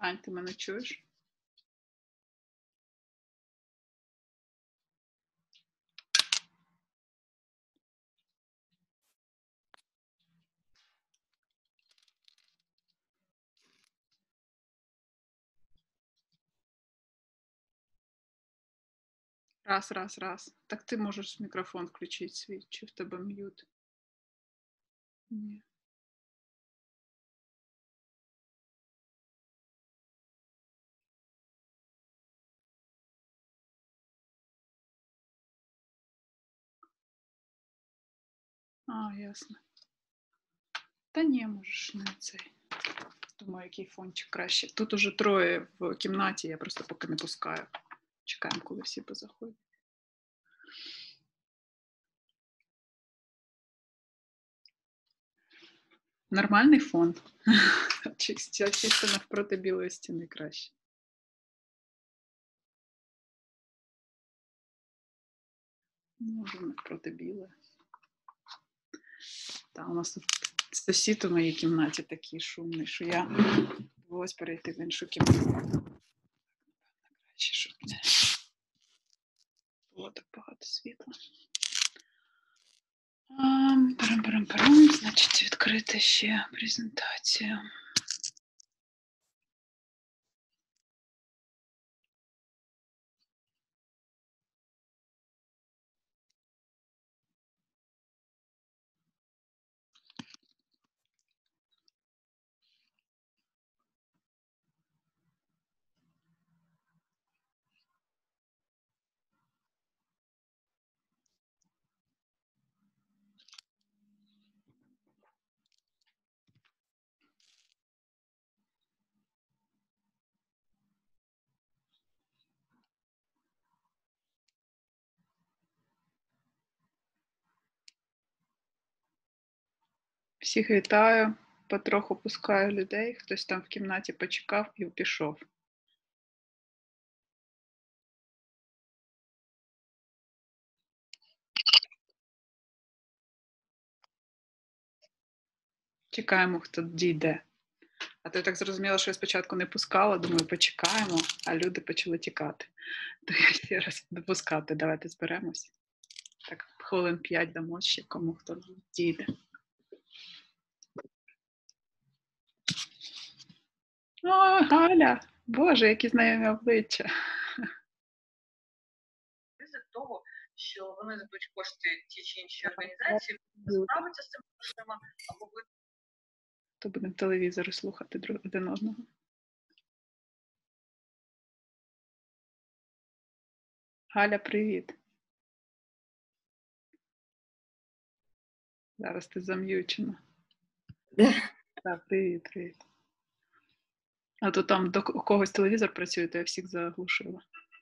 Ань, ти мене чуєш? Раз. Так ти можеш мікрофон включити свій, чи в тебе м'ют? Ні. А, ясно. Та ні, можеш не цей. Думаю, який фончик краще. Тут уже троє в кімнаті, я просто поки не пускаю. Чекаємо, коли всі позаходять. Нормальний фон. Чисто навпроти білої стіни краще. Може, навпроти білої. Та, у нас тут сусід у моїй кімнаті такий шумний, що я довелось перейти в іншу кімнату. Краще, щоб не було так багато світла. Парам-парам-парам. Значить, відкрити ще презентацію. Всіх вітаю, потроху пускаю людей, хтось там в кімнаті почекав і пішов. Чекаємо, хто дійде. А то я так зрозуміла, що я спочатку не пускала, думаю, почекаємо, а люди почали тікати. То я ще раз допускати, давайте зберемось. Так, хвилин 5 дамо ще кому хто дійде. О, Галя! Боже, які знайомі обличчя. Ризик того, що вони дадуть кошти ті чи інші організації, справиться з цими проблемами, або ви То будемо телевізори слухати один одного. Галя, привіт. Зараз ти зам'ючена. Так, привіт. А то там до когось телевізор працює, то я всіх заглушила.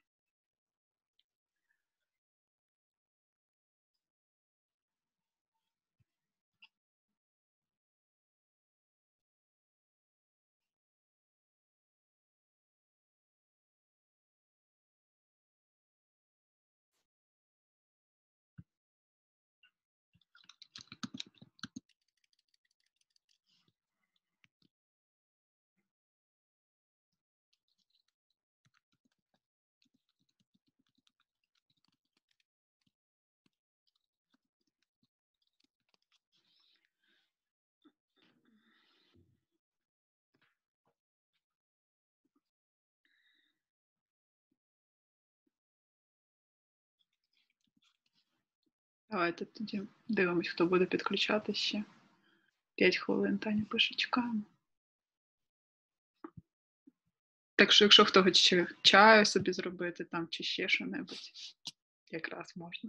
Давайте тоді дивимось, хто буде підключати ще. 5 хвилин, Таня пише, чекаємо. Так що, якщо хто хоче чаю собі зробити там чи ще що-небудь, якраз можна.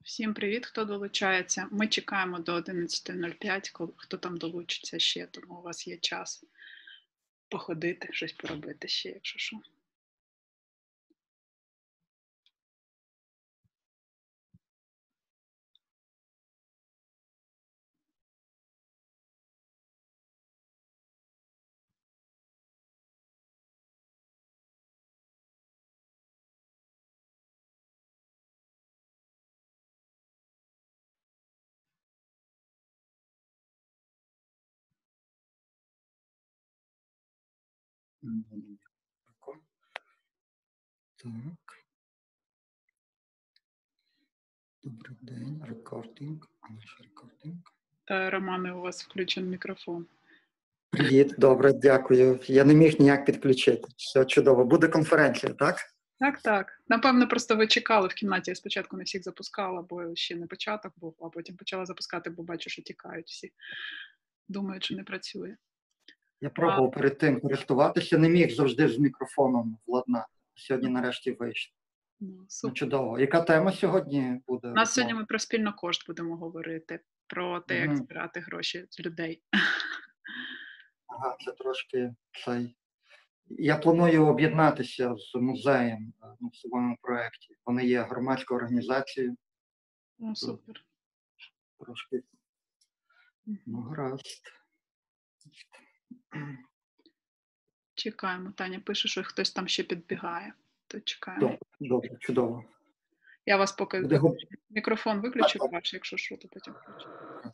Всім привіт, хто долучається. Ми чекаємо до 11:05, хто там долучиться ще, тому у вас є час походити, щось поробити ще, якщо що. Так. Добрий день, рекординг. Наш рекординг. Романе, у вас включений мікрофон. Привіт, добре, дякую. Я не міг ніяк підключити. Все чудово. Буде конференція, так? Так. Напевно, просто ви чекали в кімнаті. Я спочатку не всіх запускала, бо ще не початок був, а потім почала запускати, бо бачу, що тікають всі. Думають, що не працює. Я пробував перед тим користуватися, не міг завжди з мікрофоном владнати. Сьогодні нарешті вийшло. Ну, чудово. Яка тема сьогодні буде? У нас сьогодні ми про спільнокошт будемо говорити, про те, як Мгм. збирати гроші з людей. Ага, це трошки цей. Я планую об'єднатися з музеєм в своєму проєкті. Вони є громадською організацією. Ну, супер. Трошки. Ну, гаразд. Чекаємо. Таня пише, що хтось там ще підбігає. То чекаємо. Добре, чудово. Я вас поки Буде мікрофон виключу Так. ваш, якщо що, то потім включу.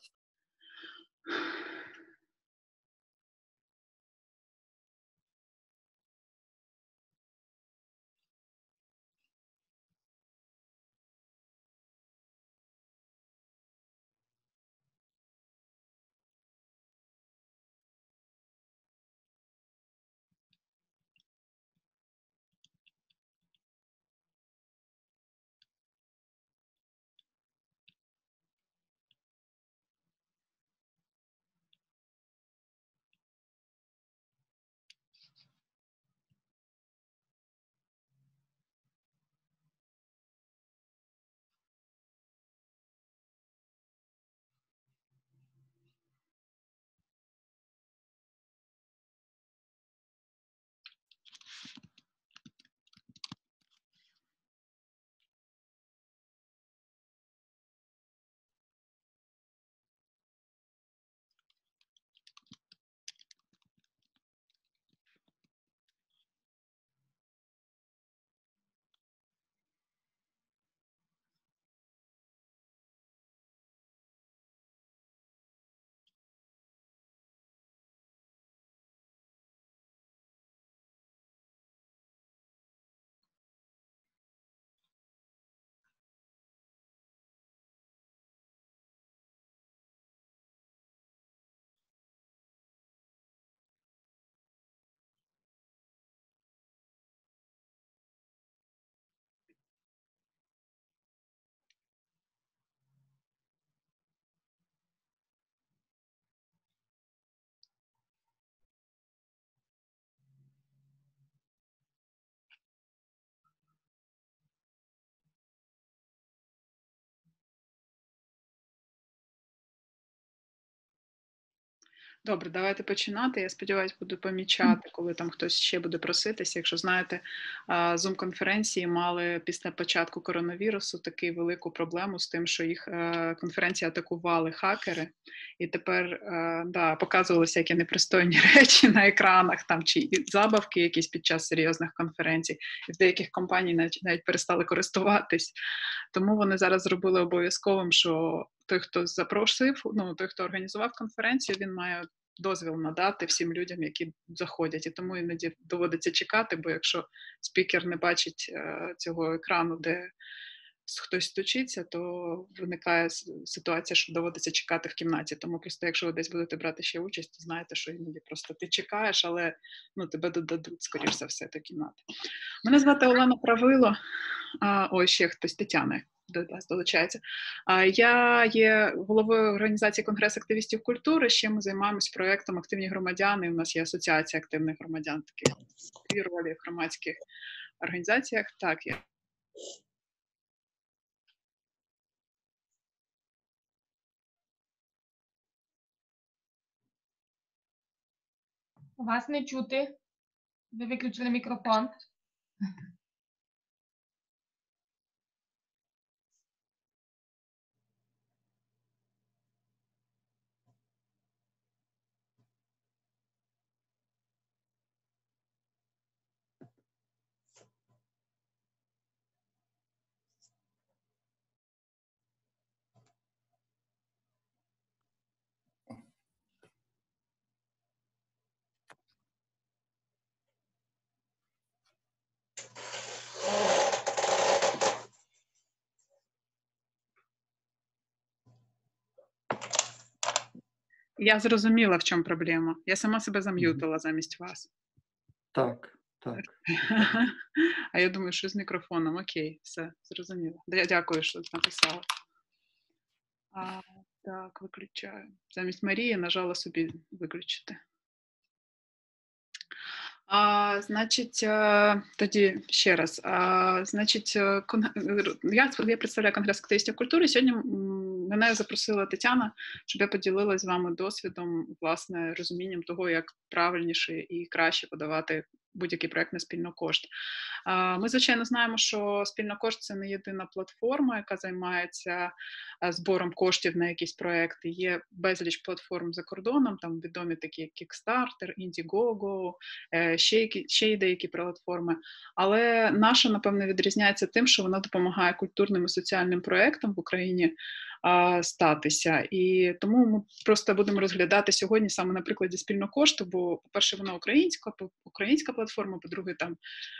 Добре, давайте починати. Я сподіваюся, буду помічати, коли там хтось ще буде проситися. Якщо знаєте, Zoom-конференції мали після початку коронавірусу таку велику проблему з тим, що їх конференції атакували хакери, і тепер показували всякі непристойні речі на екранах там чи забавки якісь під час серйозних конференцій. І в деяких компаній навіть перестали користуватись. Тому вони зараз зробили обов'язковим, що той, хто запросив, той, хто організував конференцію, він має дозвіл надати всім людям, які заходять. І тому іноді доводиться чекати, бо якщо спікер не бачить цього екрану, де хтось стучиться, то виникає ситуація, що доводиться чекати в кімнаті. Тому просто, якщо ви десь будете брати ще участь, то знаєте, що іноді просто ти чекаєш, але тебе додадуть, скоріш за все, до кімнати. Мене звати Олена Правило. Ще хтось, Тетяна до вас долучається. Я є головою організації Конгрес активістів культури. Ще ми займаємось проєктом «Активні громадяни». У нас є асоціація активних громадян, такі дві ролі в громадських організаціях. Так, Вас не чути. Ви виключили мікрофон. Я зрозуміла, в чому проблема. Я сама себе зам'ютила замість вас. Так, так. А я думаю, що з мікрофоном. Окей, все, зрозуміло. Я дякую, що написала. Так, виключаю. Замість Марії нажала собі виключити. Значить, тоді ще раз. Значить, я представляю Конгрес активістів культури. Сьогодні мене запросила Тетяна, щоб я поділилася з вами досвідом, власне, розумінням того, як правильніше і краще подавати будь-який проект на спільнокошт. Ми, звичайно, знаємо, що спільнокошт – це не єдина платформа, яка займається збором коштів на якісь проекти. Є безліч платформ за кордоном, там відомі такі як Kickstarter, Indiegogo, ще й деякі платформи. Але наша, напевно, відрізняється тим, що вона допомагає культурним і соціальним проектам в Україні статися. І тому ми просто будемо розглядати сьогодні саме на прикладі спільнокошту, бо, по-перше, вона українська платформа, по-друге, там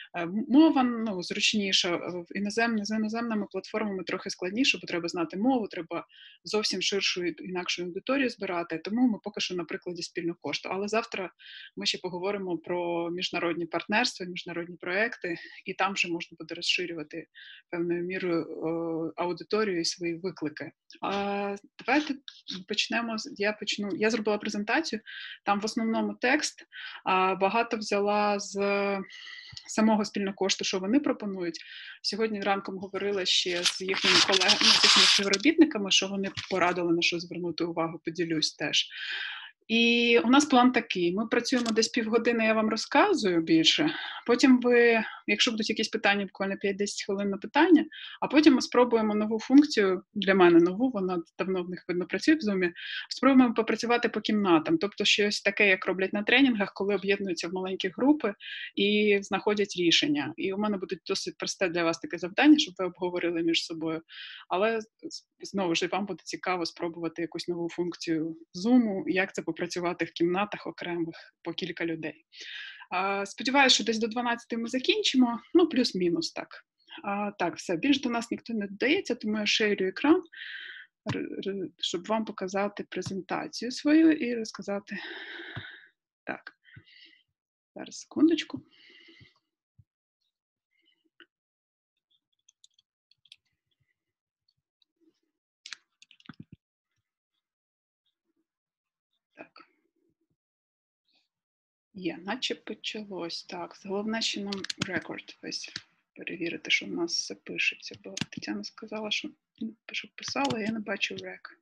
мова зручніша, з іноземними платформами трохи складніше, бо треба знати мову, треба зовсім ширшу інакшу аудиторію збирати, тому ми поки що на прикладі спільнокошту. Але завтра ми ще поговоримо про міжнародні партнерства, міжнародні проекти, і там вже можна буде розширювати певною мірою аудиторію і свої виклики. Давайте почнемо. Я зробила презентацію, там в основному текст, багато взяла з самого спільнокошту, що вони пропонують. Сьогодні ранком говорила ще з їхніми колегами, з їхніми співробітниками, що вони порадили, на що звернути увагу, поділюсь теж. І у нас план такий. Ми працюємо десь півгодини, я вам розказую більше. Потім ви, якщо будуть якісь питання, буквально 5-10 хвилин на питання, а потім ми спробуємо нову функцію, для мене нову, вона давно в них, видно, працює в Zoom, спробуємо попрацювати по кімнатам. Тобто щось таке, як роблять на тренінгах, коли об'єднуються в маленькі групи і знаходять рішення. І у мене буде досить просте для вас таке завдання, щоб ви обговорили між собою. Але, знову ж, вам буде цікаво спробувати якусь нову функцію Zoom, як це попрацювати в кімнатах окремих по кілька людей. Сподіваюся, що десь до 12 ми закінчимо, плюс-мінус так. Так, все, більш до нас ніхто не додається, тому я шерю екран, щоб вам показати презентацію свою і розказати. Так, зараз, секундочку. Так. Наче почалось. Так, головне, що нам рекорд весь перевірити, що в нас все пишеться. Бо Тетяна сказала, що писала, я не бачу рек.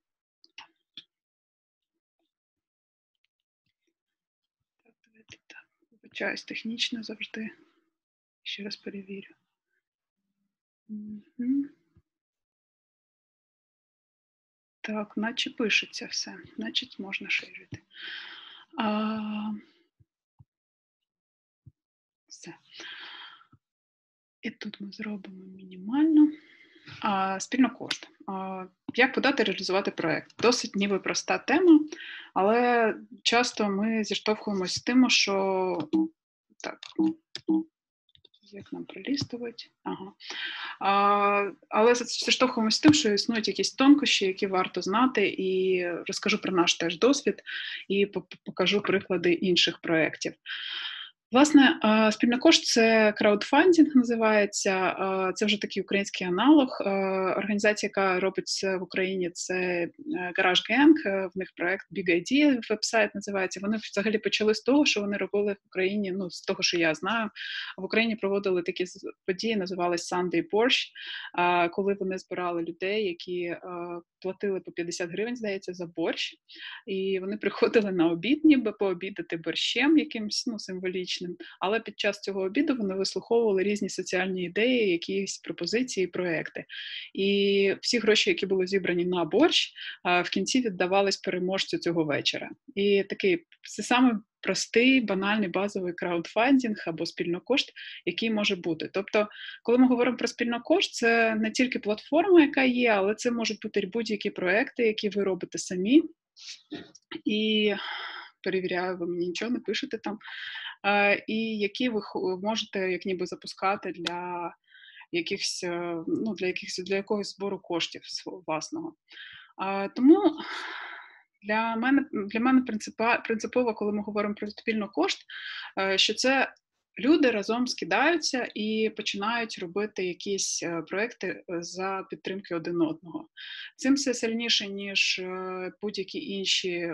Так, давайте так. Вибачаюсь, технічно завжди. Ще раз перевірю. Так, наче пишеться все. Значить, можна ширити. Все. І тут ми зробимо мінімально. Спільнокошт. Як подати, реалізувати проєкт? Досить ніби проста тема, але часто ми зіштовхуємося з тим, що... Так, як нам пролістувати? Але зіштовхуємося з тим, що існують якісь тонкощі, які варто знати, і розкажу про наш теж досвід, і покажу приклади інших проєктів. Власне, «Спільнокошт» — це краудфандинг називається. Це вже такий український аналог. Організація, яка робить це в Україні, це GarageGang. В них проект Big Idea, веб-сайт називається. Вони взагалі почали з того, що вони робили в Україні, ну, з того, що я знаю. В Україні проводили такі події, називались Sunday Борщ, коли вони збирали людей, які платили по 50 гривень, здається, за борщ. І вони приходили на обід, ніби пообідати борщем якимось, ну, символічним, але під час цього обіду вони вислуховували різні соціальні ідеї, якісь пропозиції, проекти. І всі гроші, які були зібрані на борщ, в кінці віддавались переможцю цього вечора. І такий, це саме простий, банальний, базовий краудфандинг або спільнокошт, який може бути. Тобто, коли ми говоримо про спільнокошт, це не тільки платформа, яка є, але це можуть бути будь-які проекти, які ви робите самі. І перевіряю, ви мені нічого не пишете там, і які ви можете як ніби запускати для якихось, ну, для якогось збору коштів власного. Тому для мене принципово, коли ми говоримо про спільнокошт, що це люди разом скидаються і починають робити якісь проекти за підтримки один одного. Цим все сильніше, ніж будь-які інші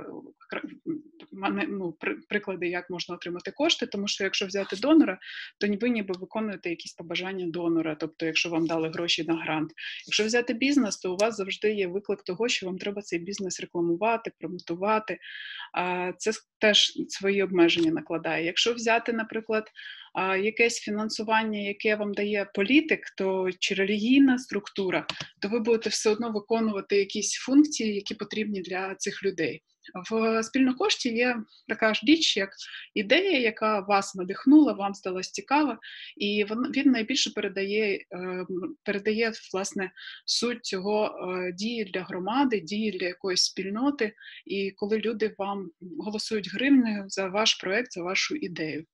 приклади, як можна отримати кошти, тому що якщо взяти донора, то ви ніби виконуєте якісь побажання донора, тобто якщо вам дали гроші на грант. Якщо взяти бізнес, то у вас завжди є виклик того, що вам треба цей бізнес рекламувати, промотувати. Це теж свої обмеження накладає. Якщо взяти, наприклад, якесь фінансування, яке вам дає політик, то чи релігійна структура, то ви будете все одно виконувати якісь функції, які потрібні для цих людей. В спільнокошті є така ж річ, як ідея, яка вас надихнула, вам здалась цікава, і він найбільше передає власне, суть цього дії для громади, дії для якоїсь спільноти, і коли люди вам голосують гривнею за ваш проект, за вашу ідею.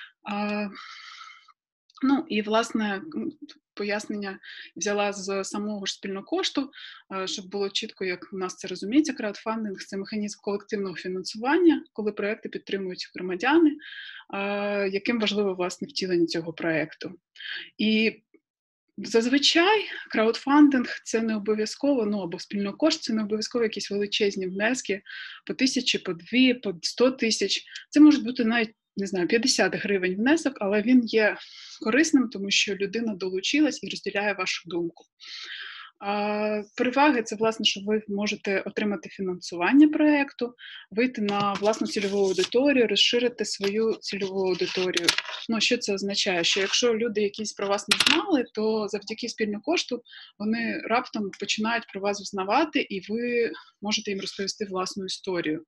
Ну, і, власне, пояснення взяла з самого ж спільнокошту, щоб було чітко, як у нас це розуміється, краудфандинг – це механізм колективного фінансування, коли проекти підтримують громадяни, яким важливо, власне, втілення цього проекту. І зазвичай краудфандинг – це не обов'язково, ну, або спільнокошт – це не обов'язково якісь величезні внески по 1000, по 2, по 100 тисяч. Це можуть бути навіть, не знаю, 50 гривень внесок, але він є корисним, тому що людина долучилась і розділяє вашу думку. Переваги – це, власне, що ви можете отримати фінансування проєкту, вийти на власну цільову аудиторію, розширити свою цільову аудиторію. Ну, що це означає? Що якщо люди якісь про вас не знали, то завдяки спільнокошту вони раптом починають про вас взнавати, і ви можете їм розповісти власну історію.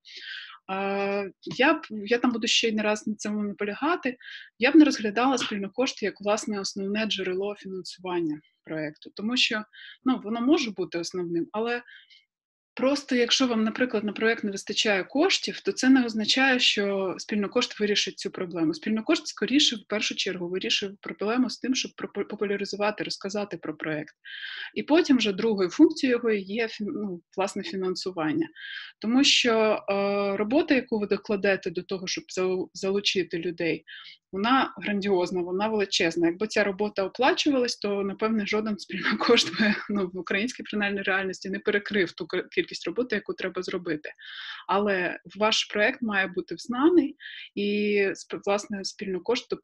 Я там буду ще не раз на цьому наполягати, я б не розглядала спільнокошти як, власне, основне джерело фінансування проєкту, тому що, ну, воно може бути основним, але просто якщо вам, наприклад, на проєкт не вистачає коштів, то це не означає, що спільнокошт вирішить цю проблему. Спільнокошт скоріше, в першу чергу, вирішує проблему з тим, щоб популяризувати, розказати про проєкт. І потім вже другою функцією його є, ну, власне, фінансування. Тому що робота, яку ви докладете до того, щоб залучити людей, вона грандіозна, вона величезна. Якби ця робота оплачувалась, то, напевне, жоден спільнокошт би, ну, в українській принаймній реальності не перекрив ту кількість роботи, яку треба зробити. Але ваш проєкт має бути взнаний, і, власне, спільнокошт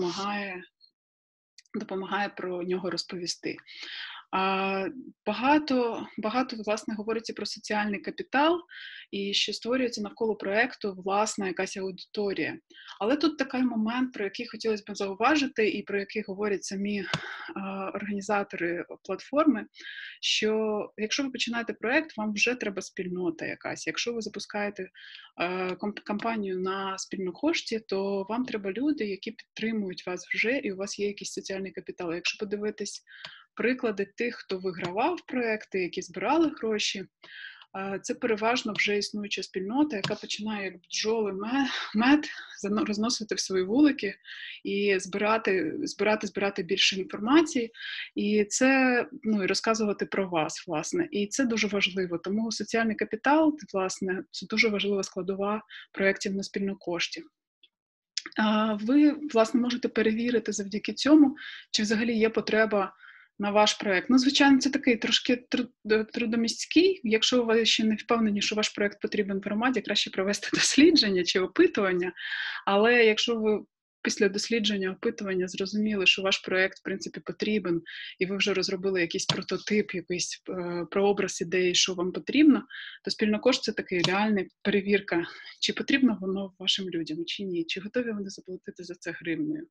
допомагає про нього розповісти. Багато, власне, говориться про соціальний капітал і що створюється навколо проєкту власна якась аудиторія. Але тут такий момент, про який хотілося б зауважити і про який говорять самі організатори платформи, що якщо ви починаєте проєкт, вам вже треба спільнота якась. Якщо ви запускаєте кампанію на спільнокошті, то вам треба люди, які підтримують вас вже, і у вас є якийсь соціальний капітал. Якщо подивитись приклади тих, хто вигравав проекти, які збирали гроші, це переважно вже існуюча спільнота, яка починає як бджоли мед розносити в свої вулики і збирати більше інформації, і це, ну, і розказувати про вас, власне. І це дуже важливо. Тому соціальний капітал, власне, це дуже важлива складова проєктів на спільнокошті. ви, власне, можете перевірити завдяки цьому, чи взагалі є потреба на ваш проєкт. Ну, звичайно, це такий трошки трудомісткий. Якщо ви ще не впевнені, що ваш проєкт потрібен в громаді, краще провести дослідження чи опитування. Але якщо ви після дослідження, опитування зрозуміли, що ваш проєкт, в принципі, потрібен, і ви вже розробили якийсь прототип, якийсь прообраз ідеї, що вам потрібно, то спільнокошт – це така реальна перевірка, чи потрібно воно вашим людям, чи ні, чи готові вони заплатити за це гривнею.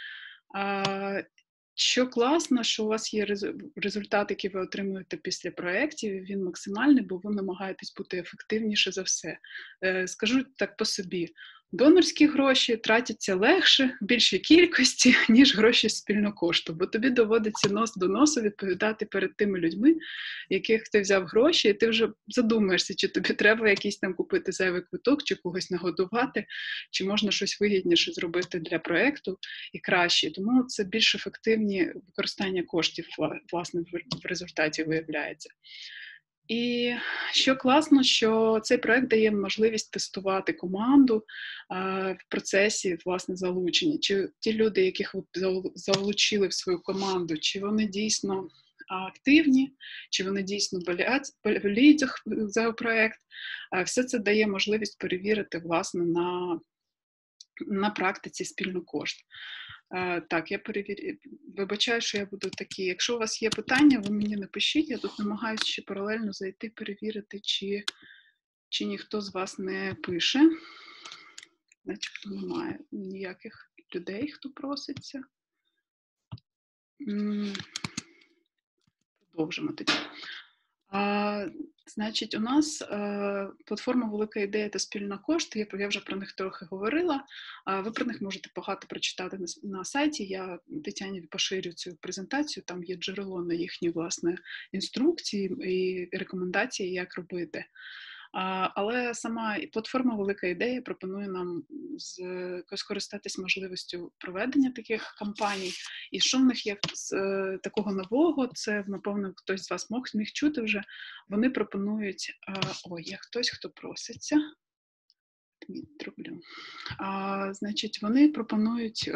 Що класно, що у вас є результат, який ви отримуєте після проєктів, він максимальний, бо ви намагаєтесь бути ефективніше за все. Скажу так по собі. Донорські гроші тратяться легше, в більшій кількості, ніж гроші з спільного кошту, бо тобі доводиться нос до носу відповідати перед тими людьми, яких ти взяв гроші, і ти вже задумаєшся, чи тобі треба якийсь там купити зайвий квиток, чи когось нагодувати, чи можна щось вигідніше зробити для проєкту і краще. Тому це більш ефективні використання коштів, власне, в результаті виявляється. І що класно, що цей проект дає можливість тестувати команду в процесі, власне, залучення. Чи ті люди, яких ви залучили в свою команду, чи вони дійсно активні, чи вони дійсно боліють за проект. Все це дає можливість перевірити, власне, на практиці спільнокошт. Так, я вибачаю, що я буду такі. Якщо у вас є питання, ви мені напишіть. Я тут намагаюся ще паралельно зайти, перевірити, чи ніхто з вас не пише. Начебто немає ніяких людей, хто проситься. Продовжимо тоді. Значить, у нас платформа «Велика ідея» та «Спільнокошт». Я вже про них трохи говорила. Ви про них можете багато прочитати на сайті. Я Тетяні поширю цю презентацію. Там є джерело на їхні, власне, інструкції і рекомендації, як робити. Але сама платформа «Велика ідея» пропонує нам скористатись можливістю проведення таких кампаній. І що в них є з такого нового, це, напевно, хтось з вас міг чути вже, вони пропонують, є хтось, хто проситься. Значить, вони пропонують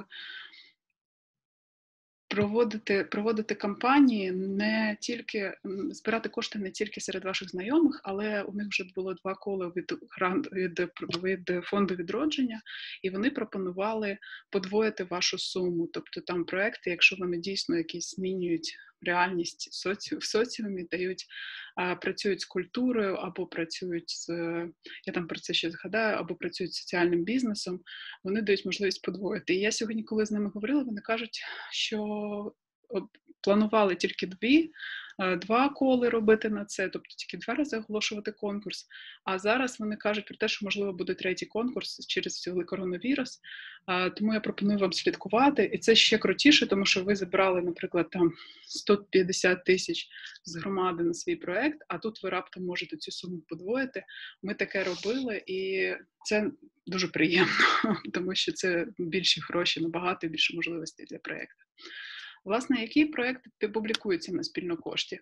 проводити кампанії, не тільки збирати кошти не тільки серед ваших знайомих, але у них вже було 2 кола від фонду відродження, і вони пропонували подвоїти вашу суму. Тобто там проекти, якщо вони дійсно якісь змінюють реальність в соціумі, працюють з культурою, або працюють я там про це ще згадаю, або працюють з соціальним бізнесом, вони дають можливість подвоїти. І я сьогодні, коли з ними говорила, вони кажуть, що планували тільки 2 коли робити на це, тобто тільки 2 рази оголошувати конкурс, а зараз вони кажуть про те, що, можливо, буде 3-й конкурс через коронавірус, тому я пропоную вам слідкувати, і це ще крутіше, тому що ви забрали, наприклад, там 150 тисяч з громади на свій проект, а тут ви раптом можете цю суму подвоїти. Ми таке робили, і це дуже приємно, тому що це більші гроші, набагато більше можливостей для проєкту. Власне, які проекти публікуються на спільнокошті?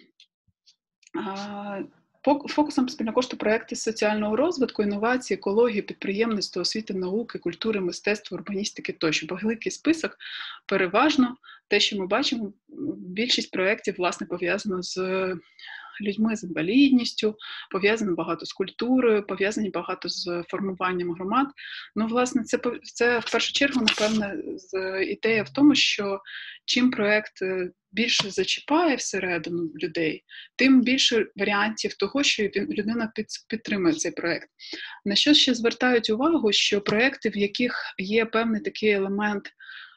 Фокусом спільнокошту проєктів соціального розвитку, інновації, екології, підприємництва, освіти, науки, культури, мистецтва, урбаністики тощо. Великий список. Переважно те, що ми бачимо, більшість проєктів, власне, пов'язано з людьми з інвалідністю, пов'язано багато з культурою, пов'язані багато з формуванням громад. Ну, власне, це в першу чергу, напевне, ідея в тому, що чим проєкт більше зачіпає всередину людей, тим більше варіантів того, що людина підтримує цей проєкт. На що ще звертають увагу, що проєкти, в яких є певний такий елемент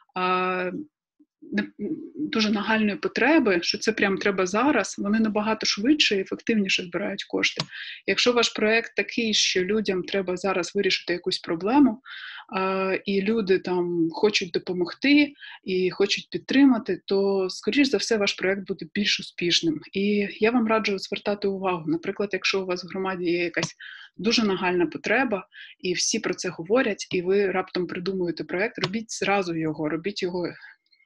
дуже нагальної потреби, що це прям треба зараз, вони набагато швидше і ефективніше збирають кошти. Якщо ваш проєкт такий, що людям треба зараз вирішити якусь проблему, і люди там хочуть допомогти і хочуть підтримати, то, скоріш за все, ваш проєкт буде більш успішним. І я вам раджу звертати увагу. Наприклад, якщо у вас в громаді є якась дуже нагальна потреба, і всі про це говорять, і ви раптом придумуєте проєкт, робіть зразу його, робіть його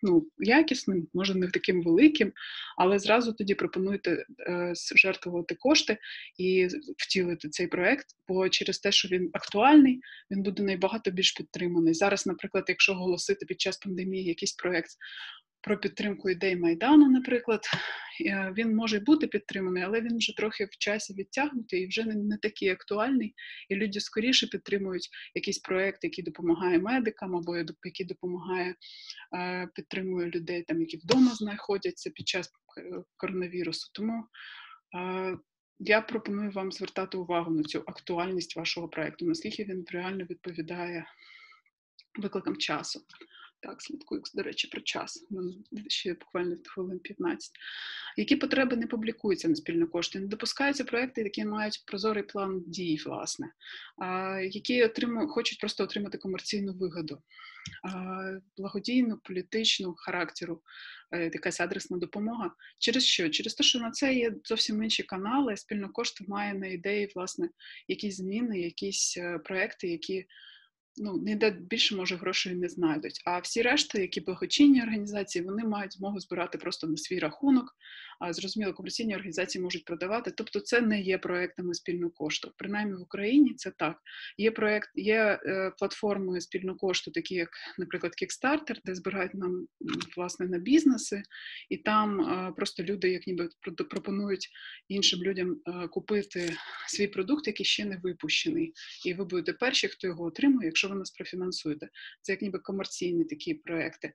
якісним, може не таким великим, але зразу тоді пропонуйте жертвувати кошти і втілити цей проект, бо через те, що він актуальний, він буде набагато більш підтриманий. Зараз, наприклад, якщо оголосити під час пандемії якийсь проект про підтримку ідей Майдану, наприклад, він може бути підтриманий, але він вже трохи в часі відтягнутий і вже не такий актуальний, і люди скоріше підтримують якийсь проект, який допомагає медикам, або який допомагає, підтримує людей, там, які вдома знаходяться під час коронавірусу. Тому я пропоную вам звертати увагу на цю актуальність вашого проекту, наскільки він реально відповідає викликам часу. Так, слідкую, до речі, про час. Ще буквально хвилин 15. Які потреби не публікуються на спільні кошти? Не допускаються проекти, які мають прозорий план дій, власне, які хочуть просто отримати комерційну вигоду, благодійну, політичну характеру, якась адресна допомога. Через що? Через те, що на це є зовсім інші канали, спільно кошти має на ідеї, власне, якісь зміни, якісь проекти, які ніде більше, може, грошей не знайдуть. А всі решти, які благодійні організації, вони мають змогу збирати просто на свій рахунок. Зрозуміло, комерційні організації можуть продавати. Тобто це не є проектами спільного кошту. Принаймні в Україні це так. Є платформи спільного кошту, такі як, наприклад, Kickstarter, де збирають нам, власне, на бізнеси. І там просто люди, як ніби, пропонують іншим людям купити свій продукт, який ще не випущений. І ви будете перші, хто його отримує, якщо ви нас профінансуєте. Це як ніби комерційні такі проекти.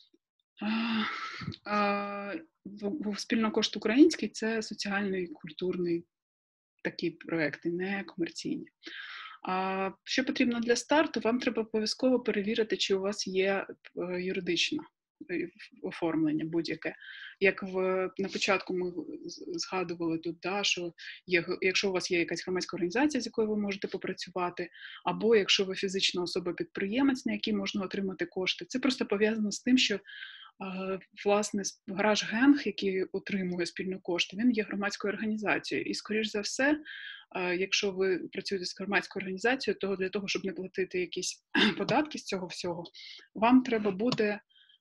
Спільно кошт український – це соціальний, культурний такі проекти, не комерційні. Що потрібно для старту? Вам треба обов'язково перевірити, чи у вас є юридичне оформлення будь-яке. Як на початку ми згадували тут, що якщо у вас є якась громадська організація, з якою ви можете попрацювати, або якщо ви фізична особа-підприємець, на якій можна отримати кошти. Це просто пов'язано з тим, що власне гараж Генг, який отримує спільні кошти, він є громадською організацією. І, скоріш за все, якщо ви працюєте з громадською організацією, то для того, щоб не платити якісь податки з цього всього, вам треба буде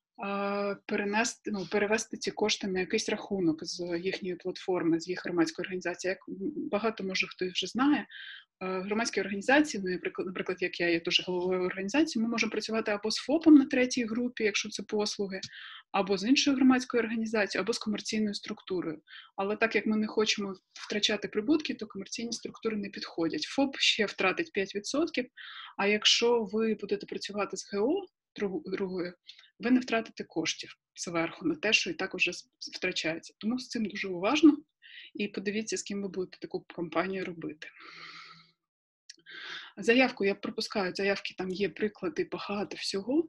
перевести ці кошти на якийсь рахунок з їхньої платформи, з їх громадської організації. Як багато, може, хто вже знає, громадські організації, наприклад, як я є дуже головою організації, ми можемо працювати або з ФОПом на третій групі, якщо це послуги, або з іншою громадською організацією, або з комерційною структурою. Але так як ми не хочемо втрачати прибутки, то комерційні структури не підходять. ФОП ще втратить 5%, а якщо ви будете працювати з ГО, другою, ви не втратите коштів зверху на те, що і так вже втрачається. Тому з цим дуже уважно і подивіться, з ким ви будете таку кампанію робити. Заявку я пропускаю, заявки там є приклади, багато всього.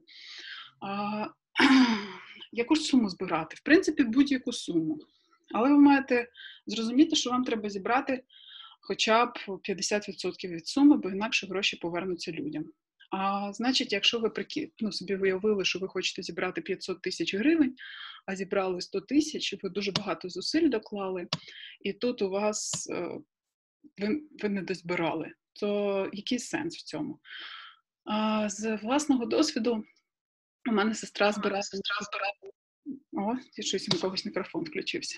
Яку ж суму збирати? В принципі, будь-яку суму. Але ви маєте зрозуміти, що вам треба зібрати хоча б 50% від суми, бо інакше гроші повернуться людям. Значить, якщо ви собі виявили, що ви хочете зібрати 500 тисяч гривень, а зібрали 100 тисяч, ви дуже багато зусиль доклали, і тут у вас ви не дозбирали, то який сенс в цьому? З власного досвіду у мене сестра збирала. Щось у когось мікрофон включився.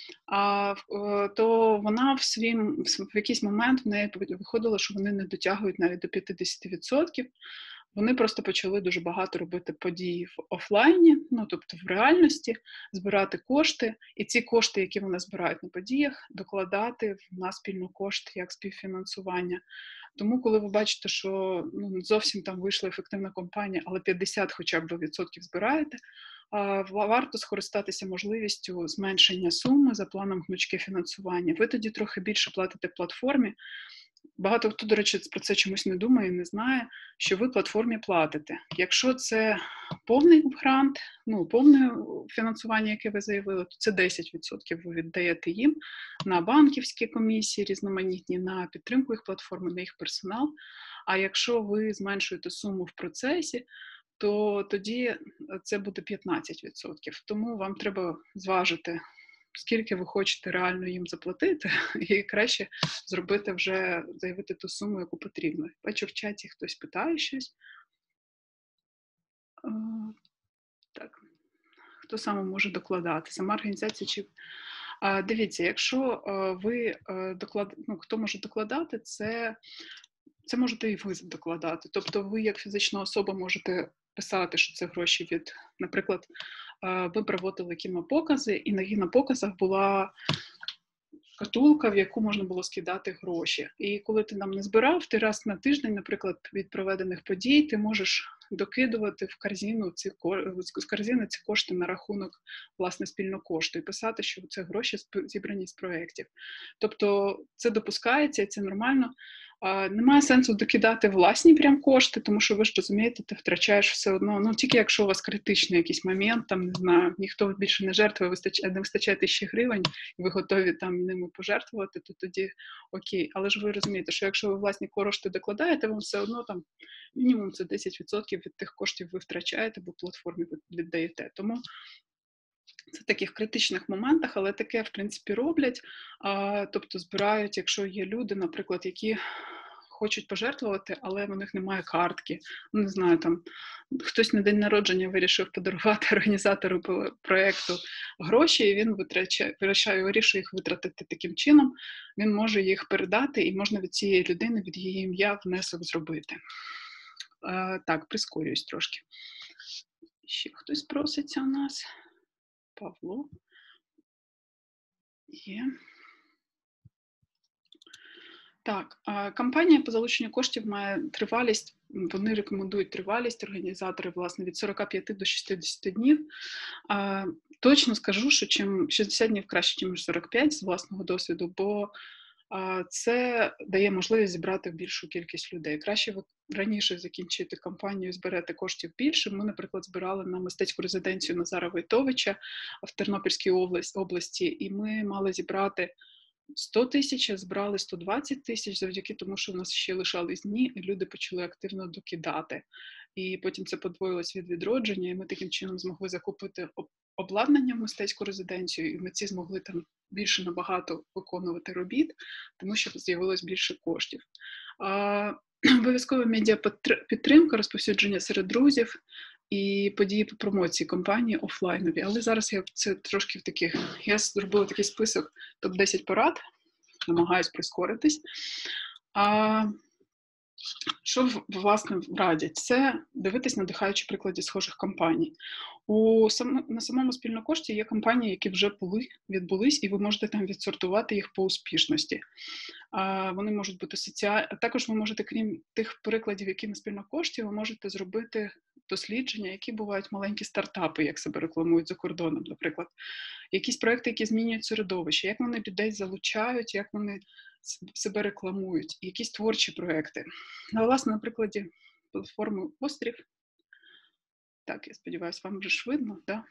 То вона в якийсь момент в неї виходило, що вони не дотягують навіть до 50%. Вони просто почали дуже багато робити подій в офлайні, тобто в реальності, збирати кошти, і ці кошти, які вони збирають на подіях, докладати на спільну кошти як співфінансування. Тому, коли ви бачите, що зовсім там вийшла ефективна кампанія, але 50 хоча б відсотків збираєте, варто скористатися можливістю зменшення суми за планом гнучке фінансування. Ви тоді трохи більше платите платформі. Багато хто, до речі, про це чомусь не думає і не знає, що ви платформі платите. Якщо це повний грант, повне фінансування, яке ви заявили, то це 10% ви віддаєте їм на банківські комісії різноманітні, на підтримку їх платформи, на їх персонал. А якщо ви зменшуєте суму в процесі, то тоді це буде 15%. Тому вам треба зважити, скільки ви хочете реально їм заплатити, і краще зробити вже, заявити ту суму, яку потрібно. Бачу, в чаті хтось питає щось. Так. хто саме може докладати? Сама організація чи дивіться, якщо ви хто може докладати, це можете і ви докладати. Тобто ви як фізична особа можете писати, що це гроші від, наприклад, ви проводили кінопокази, і на кінопоказах була шкатулка, в яку можна було скидати гроші. І коли ти нам не збирав, ти раз на тиждень, наприклад, від проведених подій, ти можеш докидувати в корзину ці кошти на рахунок, власне, спільного кошту і писати, що це гроші зібрані з проєктів. Тобто це допускається і це нормально. Немає сенсу докидати власні прям кошти, тому що ви ж розумієте, ти втрачаєш все одно, ну тільки якщо у вас критичний якийсь момент, там, не знаю, ніхто більше не жертвує, не вистачає 1000 гривень, і ви готові там ними пожертвувати, то тоді окей. Але ж ви розумієте, що якщо ви власні кошти докладаєте, вам все одно там мінімум це 10% від тих коштів ви втрачаєте, бо платформі ви віддаєте. Тому це в таких критичних моментах, але таке, в принципі, роблять. Тобто збирають, якщо є люди, наприклад, які хочуть пожертвувати, але в них немає картки. Не знаю, там хтось на день народження вирішив подарувати організатору проєкту гроші, і він вирішує їх витратити таким чином, він може їх передати, і можна від цієї людини, від її ім'я внесок зробити. Так, прискорююсь трошки. Ще хтось проситься у нас. Павло. Є. Так, кампанія по залученню коштів має тривалість, вони рекомендують тривалість, організатори, власне, від 45 до 60 днів. Точно скажу, що чим 60 днів краще, ніж 45 з власного досвіду, бо це дає можливість зібрати більшу кількість людей. Краще раніше закінчити кампанію, зберете коштів більше. Ми, наприклад, збирали на мистецьку резиденцію Назара Войтовича в Тернопільській області, і ми мали зібрати 100 тисяч, а збрали 120 тисяч завдяки тому, що в нас ще лишались дні, і люди почали активно докидати. І потім це подвоїлось від відродження, і ми таким чином змогли закупити обладнання в мистецьку резиденцію, і митці змогли там більше набагато виконувати робіт, тому що з'явилось більше коштів. Обов'язково медіапідтримка, розповсюдження серед друзів і події по промоції компанії офлайнові. Але зараз я це трошки я зробила такий список топ-10 порад, намагаюсь прискоритись. Що, власне, радять? Це дивитись надихаючі приклади схожих кампаній. На самому спільному кошті є кампанії, які вже відбулись, і ви можете там відсортувати їх по успішності. Вони можуть бути Також ви можете, крім тих прикладів, які на спільному кошті, ви можете зробити дослідження, які бувають маленькі стартапи, як себе рекламують за кордоном, наприклад. Якісь проекти, які змінюють середовище, як вони людей залучають, як вони себе рекламують, якісь творчі проекти. Власне, на прикладі платформи «Острів». Так, я сподіваюся, вам вже ж видно, да?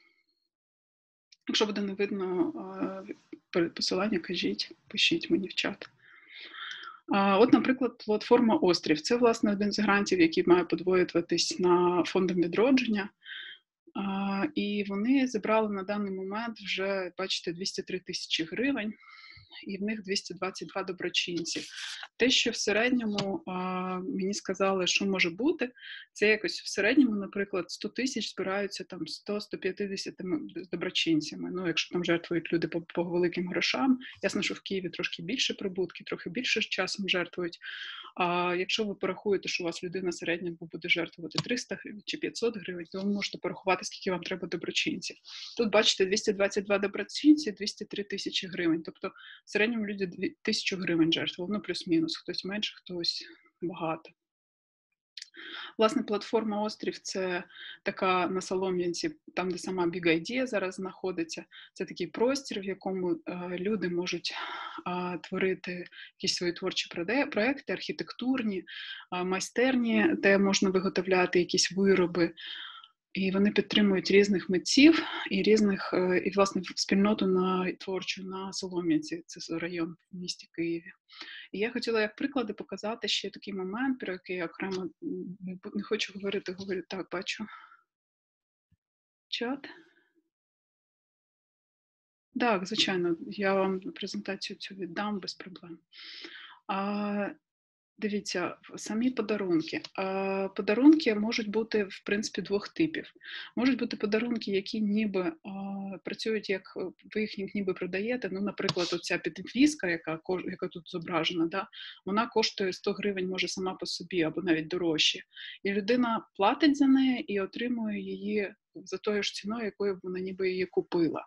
Якщо буде не видно посилання, кажіть, пишіть мені в чат. От, наприклад, платформа «Острів». Це, власне, один з грантів, який має подвоюватись на фондом відродження. І вони зібрали на даний момент вже, бачите, 203 тисячі гривень. І в них 222 доброчинці. Те, що в середньому мені сказали, що може бути, це якось в середньому, наприклад, 100 тисяч збираються там 100-150 доброчинцями. Ну, якщо там жертвують люди по великим грошам, ясно, що в Києві трошки більше прибутки, трохи більше часом жертвують. А якщо ви порахуєте, що у вас людина середня буде жертвувати 300 гривень чи 500 гривень, то ви можете порахувати, скільки вам треба доброчинців. Тут, бачите, 222 доброчинці, 203 тисячі гривень. Тобто в середньому люди 1000 гривень жертвували, ну плюс-мінус, хтось менше, хтось багато. Власне, платформа «Острів» – це така на Солом'янці, там, де сама Big Idea зараз знаходиться. Це такий простір, в якому люди можуть творити якісь свої творчі проекти, архітектурні, майстерні, де можна виготовляти якісь вироби. І вони підтримують різних митців і власне, спільноту творчу на Солом'янці, це район в місті Києві. І я хотіла як приклади показати ще такий момент, про який я окремо не хочу говорити, так, бачу чат. Так, звичайно, я вам презентацію цю віддам без проблем. Дивіться, самі подарунки. Подарунки можуть бути, в принципі, двох типів. Можуть бути подарунки, які ніби працюють, як ви їх ніби продаєте. Ну, наприклад, оця підвіска, яка тут зображена, да, вона коштує 100 гривень, може, сама по собі, або навіть дорожче. І людина платить за неї і отримує її за тою ж ціною, якою вона ніби її купила.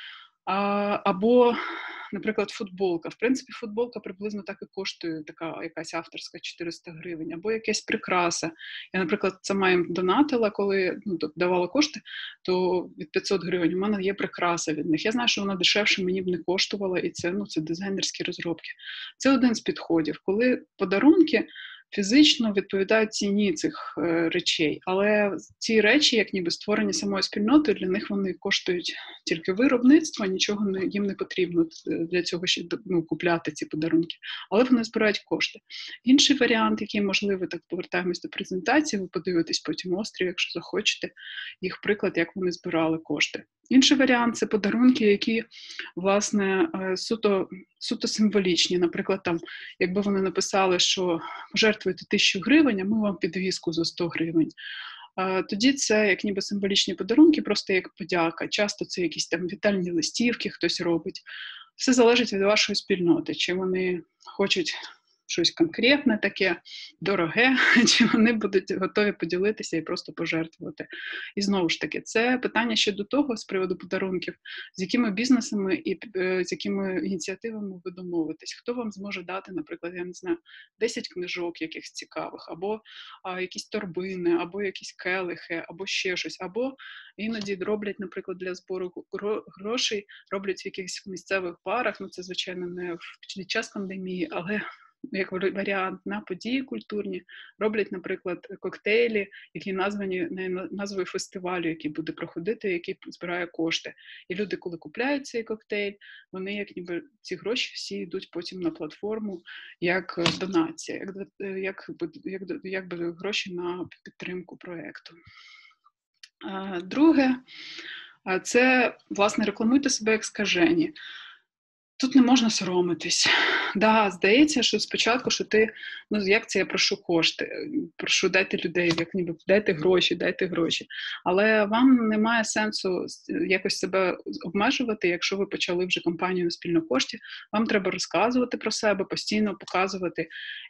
Або, наприклад, футболка. В принципі, футболка приблизно так і коштує, така якась авторська 400 гривень, або якась прикраса. Я, наприклад, сама їм донатила, коли давала кошти, то від 500 гривень у мене є прикраса від них. Я знаю, що вона дешевше мені б не коштувала, і це дизайнерські розробки. Це один з підходів. Коли подарунки фізично відповідають ціні цих речей. Але ці речі, як ніби створені самою спільнотою, для них вони коштують тільки виробництво, нічого їм не потрібно для цього ще купляти ці подарунки. Але вони збирають кошти. Інший варіант, який можливий, так повертаємось до презентації, ви подивитесь потім острів, якщо захочете, їх приклад, як вони збирали кошти. Інший варіант – це подарунки, які, власне, суто символічні. Наприклад, там, якби вони написали, що пожертвуйте 1000 гривень, а ми вам підвіску за 100 гривень. Тоді це як ніби символічні подарунки, просто як подяка. Часто це якісь там вітальні листівки хтось робить. Все залежить від вашої спільноти. Чи вони хочуть щось конкретне таке, дороге, чи вони будуть готові поділитися і просто пожертвувати. І знову ж таки, це питання ще до того, з приводу подарунків, з якими бізнесами і з якими ініціативами ви домовитесь. Хто вам зможе дати, наприклад, я не знаю, 10 книжок якихось цікавих, або якісь торбини, або якісь келихи, або ще щось, або іноді роблять, наприклад, для збору грошей, роблять в якихось місцевих барах, це, звичайно, не в час пандемії, але як варіант на події культурні, роблять, наприклад, коктейлі, які названі назвою фестивалю, який буде проходити, який збирає кошти. І люди, коли купляють цей коктейль, вони ніби ці гроші всі йдуть потім на платформу як донація, як гроші на підтримку проєкту. Друге, це, власне, рекламуйте себе як скажені. Тут не можна соромитись. Да, здається, що спочатку, що ти, як це я прошу кошти, прошу дайте людей, як ніби дайте гроші. Але вам немає сенсу якось себе обмежувати, якщо ви почали вже кампанію на спільно кошти. Вам треба розказувати про себе, постійно показувати,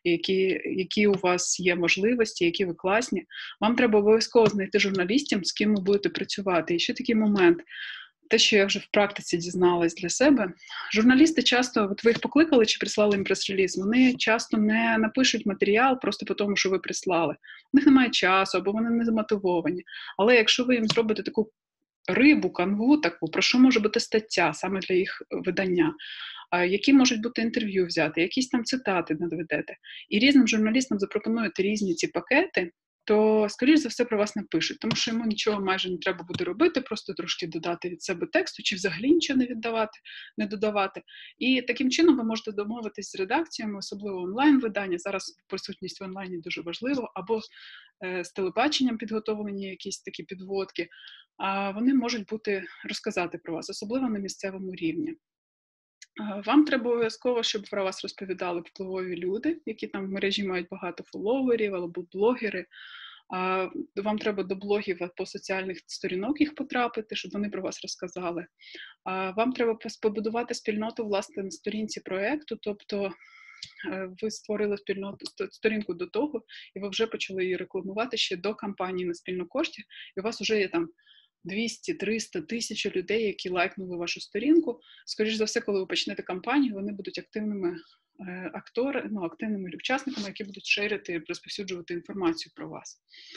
які у вас є можливості, які ви класні. Вам треба обов'язково знайти журналістів, з ким ви будете працювати. І ще такий момент. Те, що я вже в практиці дізналась для себе, журналісти часто, ви їх покликали чи прислали їм прес-реліз, вони часто не напишуть матеріал просто по тому, що ви прислали. У них немає часу, або вони не замотивовані. Але якщо ви їм зробите таку рибу, канву таку, про що може бути стаття саме для їх видання, які можуть бути інтерв'ю взяти, якісь там цитати наведете, і різним журналістам запропонуєте різні ці пакети, то, скоріш за все, про вас напишуть, тому що йому нічого майже не треба буде робити, просто трошки додати від себе тексту, чи взагалі нічого не додавати. І таким чином ви можете домовитись з редакціями, особливо онлайн-видання, зараз присутність в онлайні дуже важливо, або з телебаченням підготовлені якісь такі підводки, а вони можуть розказати про вас, особливо на місцевому рівні. Вам треба обов'язково, щоб про вас розповідали впливові люди, які там в мережі мають багато фоловерів, або блогери. Вам треба до блогів по соціальних сторінок їх потрапити, щоб вони про вас розказали. Вам треба побудувати спільноту, власне, на сторінці проєкту, тобто ви створили сторінку до того, і ви вже почали її рекламувати ще до кампанії на спільно кошти, і у вас вже є там 200, 300, 1000 людей, які лайкнули вашу сторінку. Скоріше за все, коли ви почнете кампанію, вони будуть активними активними учасниками, які будуть шерити і розповсюджувати інформацію про вас.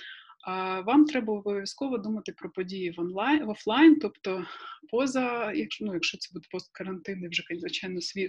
Вам треба обов'язково думати про події в офлайн, тобто якщо це буде посткарантинний вже, звичайно, світ,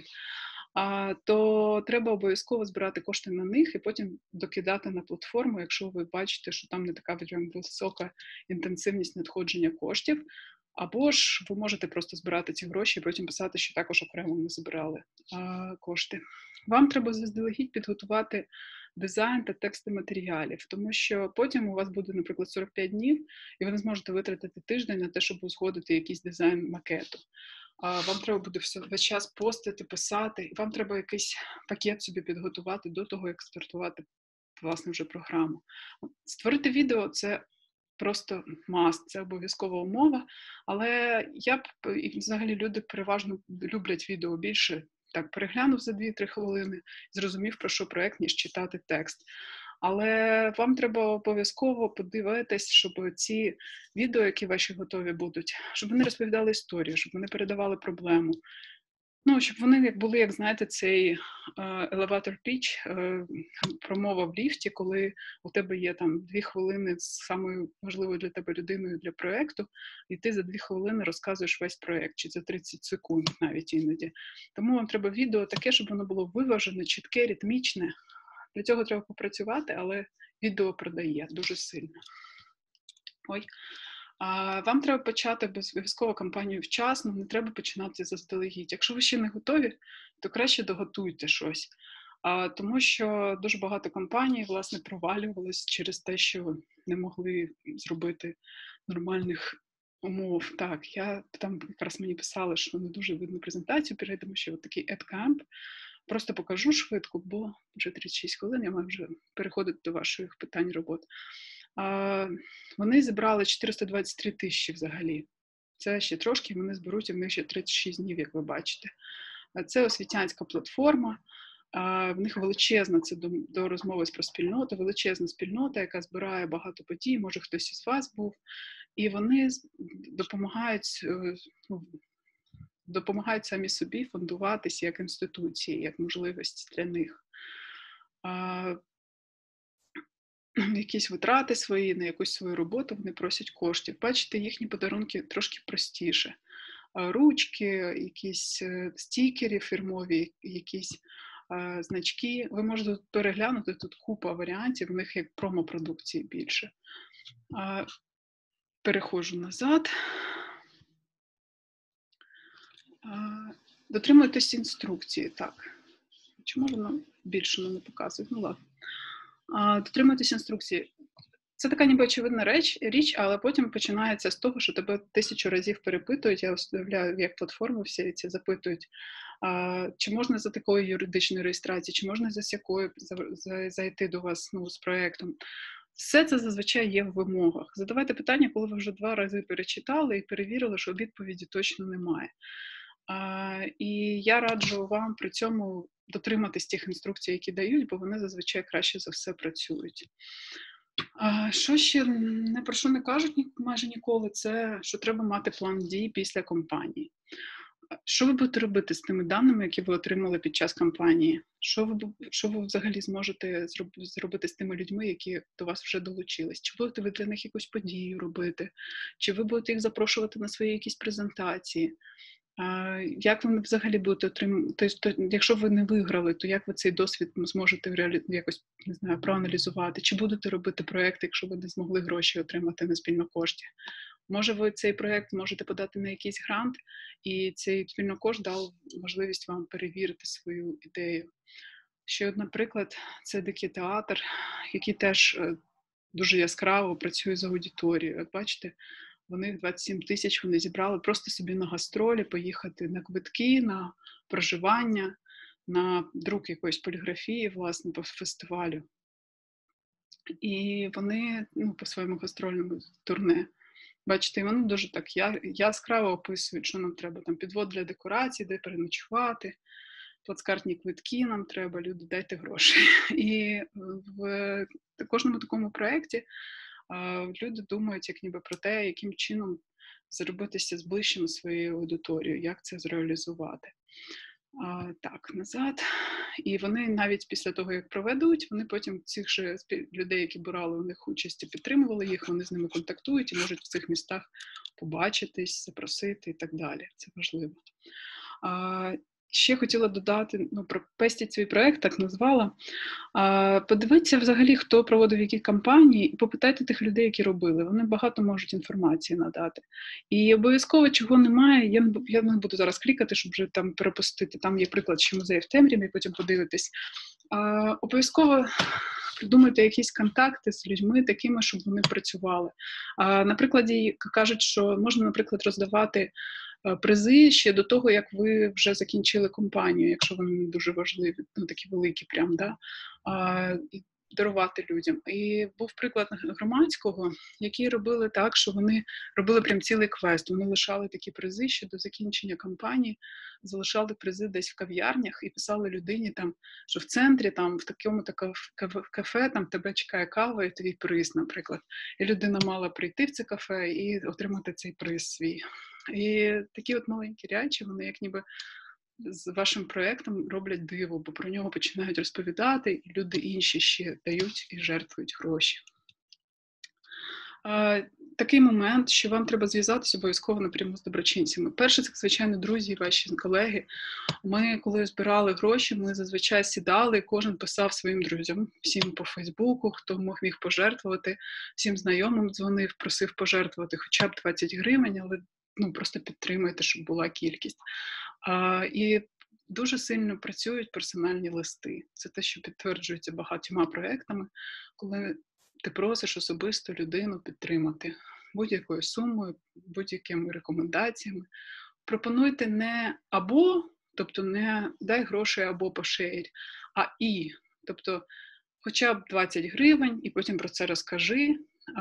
то треба обов'язково збирати кошти на них і потім докидати на платформу, якщо ви бачите, що там не така висока інтенсивність надходження коштів. Або ж ви можете просто збирати ці гроші і потім писати, що також окремо ми збирали кошти. Вам треба заздалегідь підготувати дизайн та тексти матеріалів, тому що потім у вас буде, наприклад, 45 днів, і ви не зможете витратити тиждень на те, щоб узгодити якийсь дизайн макету. вам треба буде весь час постити, писати, і вам треба якийсь пакет собі підготувати до того, як стартувати, власне, вже програму. Створити відео – це просто must, це обов'язкова умова, але і взагалі люди переважно люблять відео більше, так, переглянув за 2-3 хвилини, зрозумів, про що проєкт, ніж читати текст. Але вам треба обов'язково подивитись, щоб ці відео, які ваші готові будуть, щоб вони розповідали історію, щоб вони передавали проблему. Ну, щоб вони були, як знаєте, цей elevator pitch, промова в ліфті, коли у тебе є там 2 хвилини з самою важливою для тебе людиною для проєкту, і ти за 2 хвилини розказуєш весь проєкт, чи за 30 секунд навіть іноді. Тому вам треба відео таке, щоб воно було виважене, чітке, ритмічне. Для цього треба попрацювати, але відео продає дуже сильно. Вам треба почати обов'язково кампанію вчасно, не треба починати заздалегідь. Якщо ви ще не готові, то краще доготуйте щось. Тому що дуже багато компаній, власне, провалювалось через те, що не могли зробити нормальних умов. Так, там якраз мені писали, що не дуже видно презентацію, перейдемо ще от такий AdCamp. Просто покажу швидко, бо вже 36 хвилин, я маю вже переходити до ваших питань роботи. Вони зібрали 423 тисячі взагалі. Це ще трошки, вони зберуть, і в них ще 36 днів, як ви бачите. Це освітянська платформа, в них величезна, це до розмови про спільноту, величезна спільнота, яка збирає багато подій, може хтось із вас був, і вони допомагають самі собі фондуватися як інституції, як можливість для них. Якісь витрати свої, на якусь свою роботу вони просять коштів. Бачите, їхні подарунки трошки простіше. Ручки, якісь стікери фірмові, якісь значки. Ви можете переглянути, тут купа варіантів, в них як промо-продукції більше. Переходжу назад. Дотримуйтесь інструкції, так. Чому воно більше не показує? Ну ладно. Дотримуйтесь інструкції. Це така ніби очевидна річ, але потім починається з того, що тебе 1000 разів перепитують, я уявляю, як платформу всі ці запитують, чи можна за такою юридичною реєстрацією, чи можна за якою зайти до вас з проєктом. Все це зазвичай є в вимогах. Задавайте питання, коли ви вже 2 рази перечитали і перевірили, що відповіді точно немає. І я раджу вам при цьому дотриматись тих інструкцій, які дають, бо вони зазвичай краще за все працюють. Що ще не про що не кажуть майже ніколи, це що треба мати план дій після кампанії. Що ви будете робити з тими даними, які ви отримали під час кампанії? Що ви взагалі зможете зробити з тими людьми, які до вас вже долучились? Чи будете ви для них якусь подію робити? Чи ви будете їх запрошувати на свої якісь презентації? Як ви взагалі будете отримувати? Тобто, якщо ви не виграли, то як ви цей досвід зможете якось, не знаю, проаналізувати? Чи будете робити проєкт, якщо ви не змогли гроші отримати на спільнокошті? Може, ви цей проєкт можете подати на якийсь грант, і цей спільнокошт дав можливість вам перевірити свою ідею. Ще один приклад – це Дикий театр, який теж дуже яскраво працює з аудиторією. От бачите, вони 27 тисяч вони зібрали просто собі на гастролі, поїхати на квитки, на проживання, на друк якоїсь поліграфії, власне, по фестивалю. І вони по своєму гастрольному турне. Бачите, вони дуже так яскраво описують, що нам треба. Там підвод для декорацій, де переночувати, плацкартні квитки нам треба, люди, дайте гроші. І в кожному такому проєкті люди думають як ніби про те, яким чином заробитися з ближчим своєю аудиторією, як це зреалізувати. Так, назад. І вони навіть після того, як проведуть, вони потім цих же людей, які брали у них участь і підтримували їх, вони з ними контактують і можуть в цих містах побачитись, запросити і так далі. Це важливо. Ще хотіла додати, пропестіть свій проєкт, так назвала. Подивіться взагалі, хто проводив які кампанії, і попитайте тих людей, які робили. Вони багато можуть інформації надати. І обов'язково, чого немає, я не буду зараз клікати, щоб вже там перепустити. Там є приклад ще музею в темряві, потім подивитись. Обов'язково придумайте якісь контакти з людьми такими, щоб вони працювали. Наприклад, кажуть, що можна, наприклад, роздавати призи ще до того, як ви вже закінчили кампанію, якщо вони не дуже важливі, ну такі великі прям, да? І дарувати людям. І був приклад громадського, які робили так, що вони робили прям цілий квест. Вони лишали такі призи ще до закінчення кампанії, залишали призи десь в кав'ярнях і писали людині, там, що в центрі, там, в такому-то кафе, там тебе чекає кава і твій приз, наприклад. І людина мала прийти в це кафе і отримати цей приз свій. І такі от маленькі речі, вони як ніби з вашим проєктом роблять диво, бо про нього починають розповідати, і люди інші ще дають і жертвують гроші. Такий момент, що вам треба зв'язатися обов'язково напряму з доброчинцями. Перше, це, звичайно, друзі, ваші колеги. Ми, коли збирали гроші, ми зазвичай сідали, кожен писав своїм друзям, всім по Фейсбуку, хто міг пожертвувати, всім знайомим дзвонив, просив пожертвувати хоча б 20 гривень, але просто підтримайте, щоб була кількість. І дуже сильно працюють персональні листи. Це те, що підтверджується багатьма проєктами, коли ти просиш особисто людину підтримати будь-якою сумою, будь-якими рекомендаціями. Пропонуйте не або, тобто не дай гроші або поширь, а і. Тобто хоча б 20 гривень і потім про це розкажи,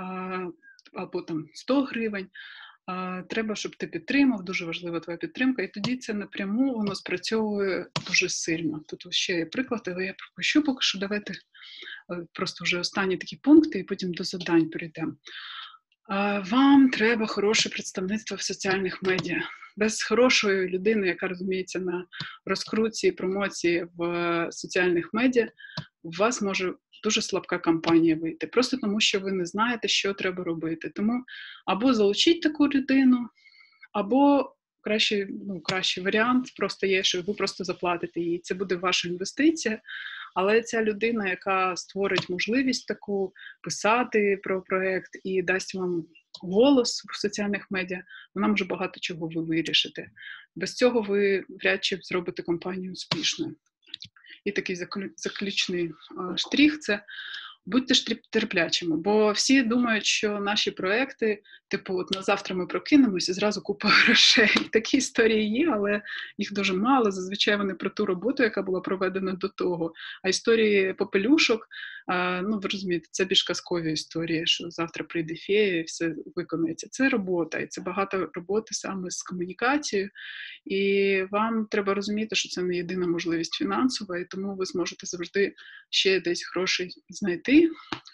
або там 100 гривень. Треба, щоб ти підтримав, дуже важлива твоя підтримка, і тоді це напряму воно спрацьовує дуже сильно. Тут ще є приклад, але я пропущу поки що, давайте просто вже останні такі пункти і потім до завдань перейдемо. Вам треба хороше представництво в соціальних медіа. Без хорошої людини, яка розуміється на розкрутці і промоції в соціальних медіа, у вас може дуже слабка кампанія вийти. Просто тому, що ви не знаєте, що треба робити. Тому або залучіть таку людину, або кращий варіант просто є, що ви просто заплатите їй. Це буде ваша інвестиція, але ця людина, яка створить можливість таку писати про проєкт і дасть вам голос в соціальних медіа, вона може багато чого ви вирішити. Без цього ви вряд чи зробите кампанію успішною. І такий заключний штрих – це будьте терплячими, бо всі думають, що наші проекти, от на завтра ми прокинемось і зразу купа грошей. Такі історії є, але їх дуже мало. Зазвичай вони про ту роботу, яка була проведена до того. А історії попелюшок, ви розумієте, це більш казкові історії, що завтра прийде фея і все виконується. Це робота, і це багато роботи саме з комунікацією. І вам треба розуміти, що це не єдина можливість фінансова, і тому ви зможете завжди ще десь гроші знайти.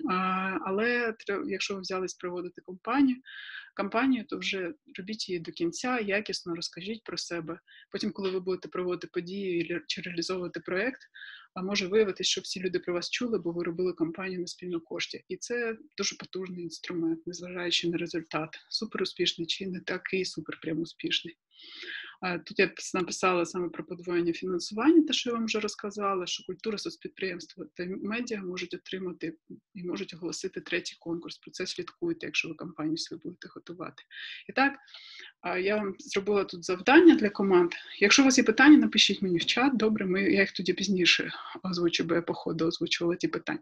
Але якщо ви взялись проводити кампанію, то вже робіть її до кінця, якісно розкажіть про себе. Потім, коли ви будете проводити події чи реалізовувати проєкт, може виявитися, що всі люди про вас чули, бо ви робили кампанію на спільну кошті. І це дуже потужний інструмент, незважаючи на результат. Супер успішний чи не такий супер прям успішний. Тут я написала саме про подвоєння фінансування, те, що я вам вже розказала, що культура, соцпідприємства та медіа можуть отримати і можуть оголосити третій конкурс. Про це слідкуйте, якщо ви кампанію свою будете готувати. І так, я вам зробила тут завдання для команд. Якщо у вас є питання, напишіть мені в чат, добре, я їх тоді пізніше озвучу, бо я по ходу озвучувала ті питання.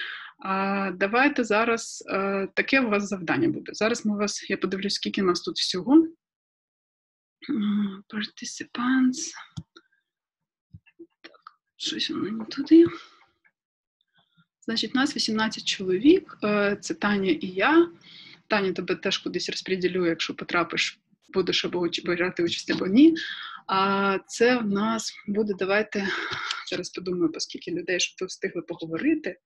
Давайте зараз, таке у вас завдання буде. Зараз я подивлюсь, скільки у нас тут всього. Participants. Так, щось воно не туди. Значить, нас 18 чоловік. Це Таня і я. Таня тебе теж кудись розподілю, якщо потрапиш, будеш або брати участь, або ні. А це в нас буде, давайте, зараз подумаю, по скільки людей, щоб ви встигли поговорити.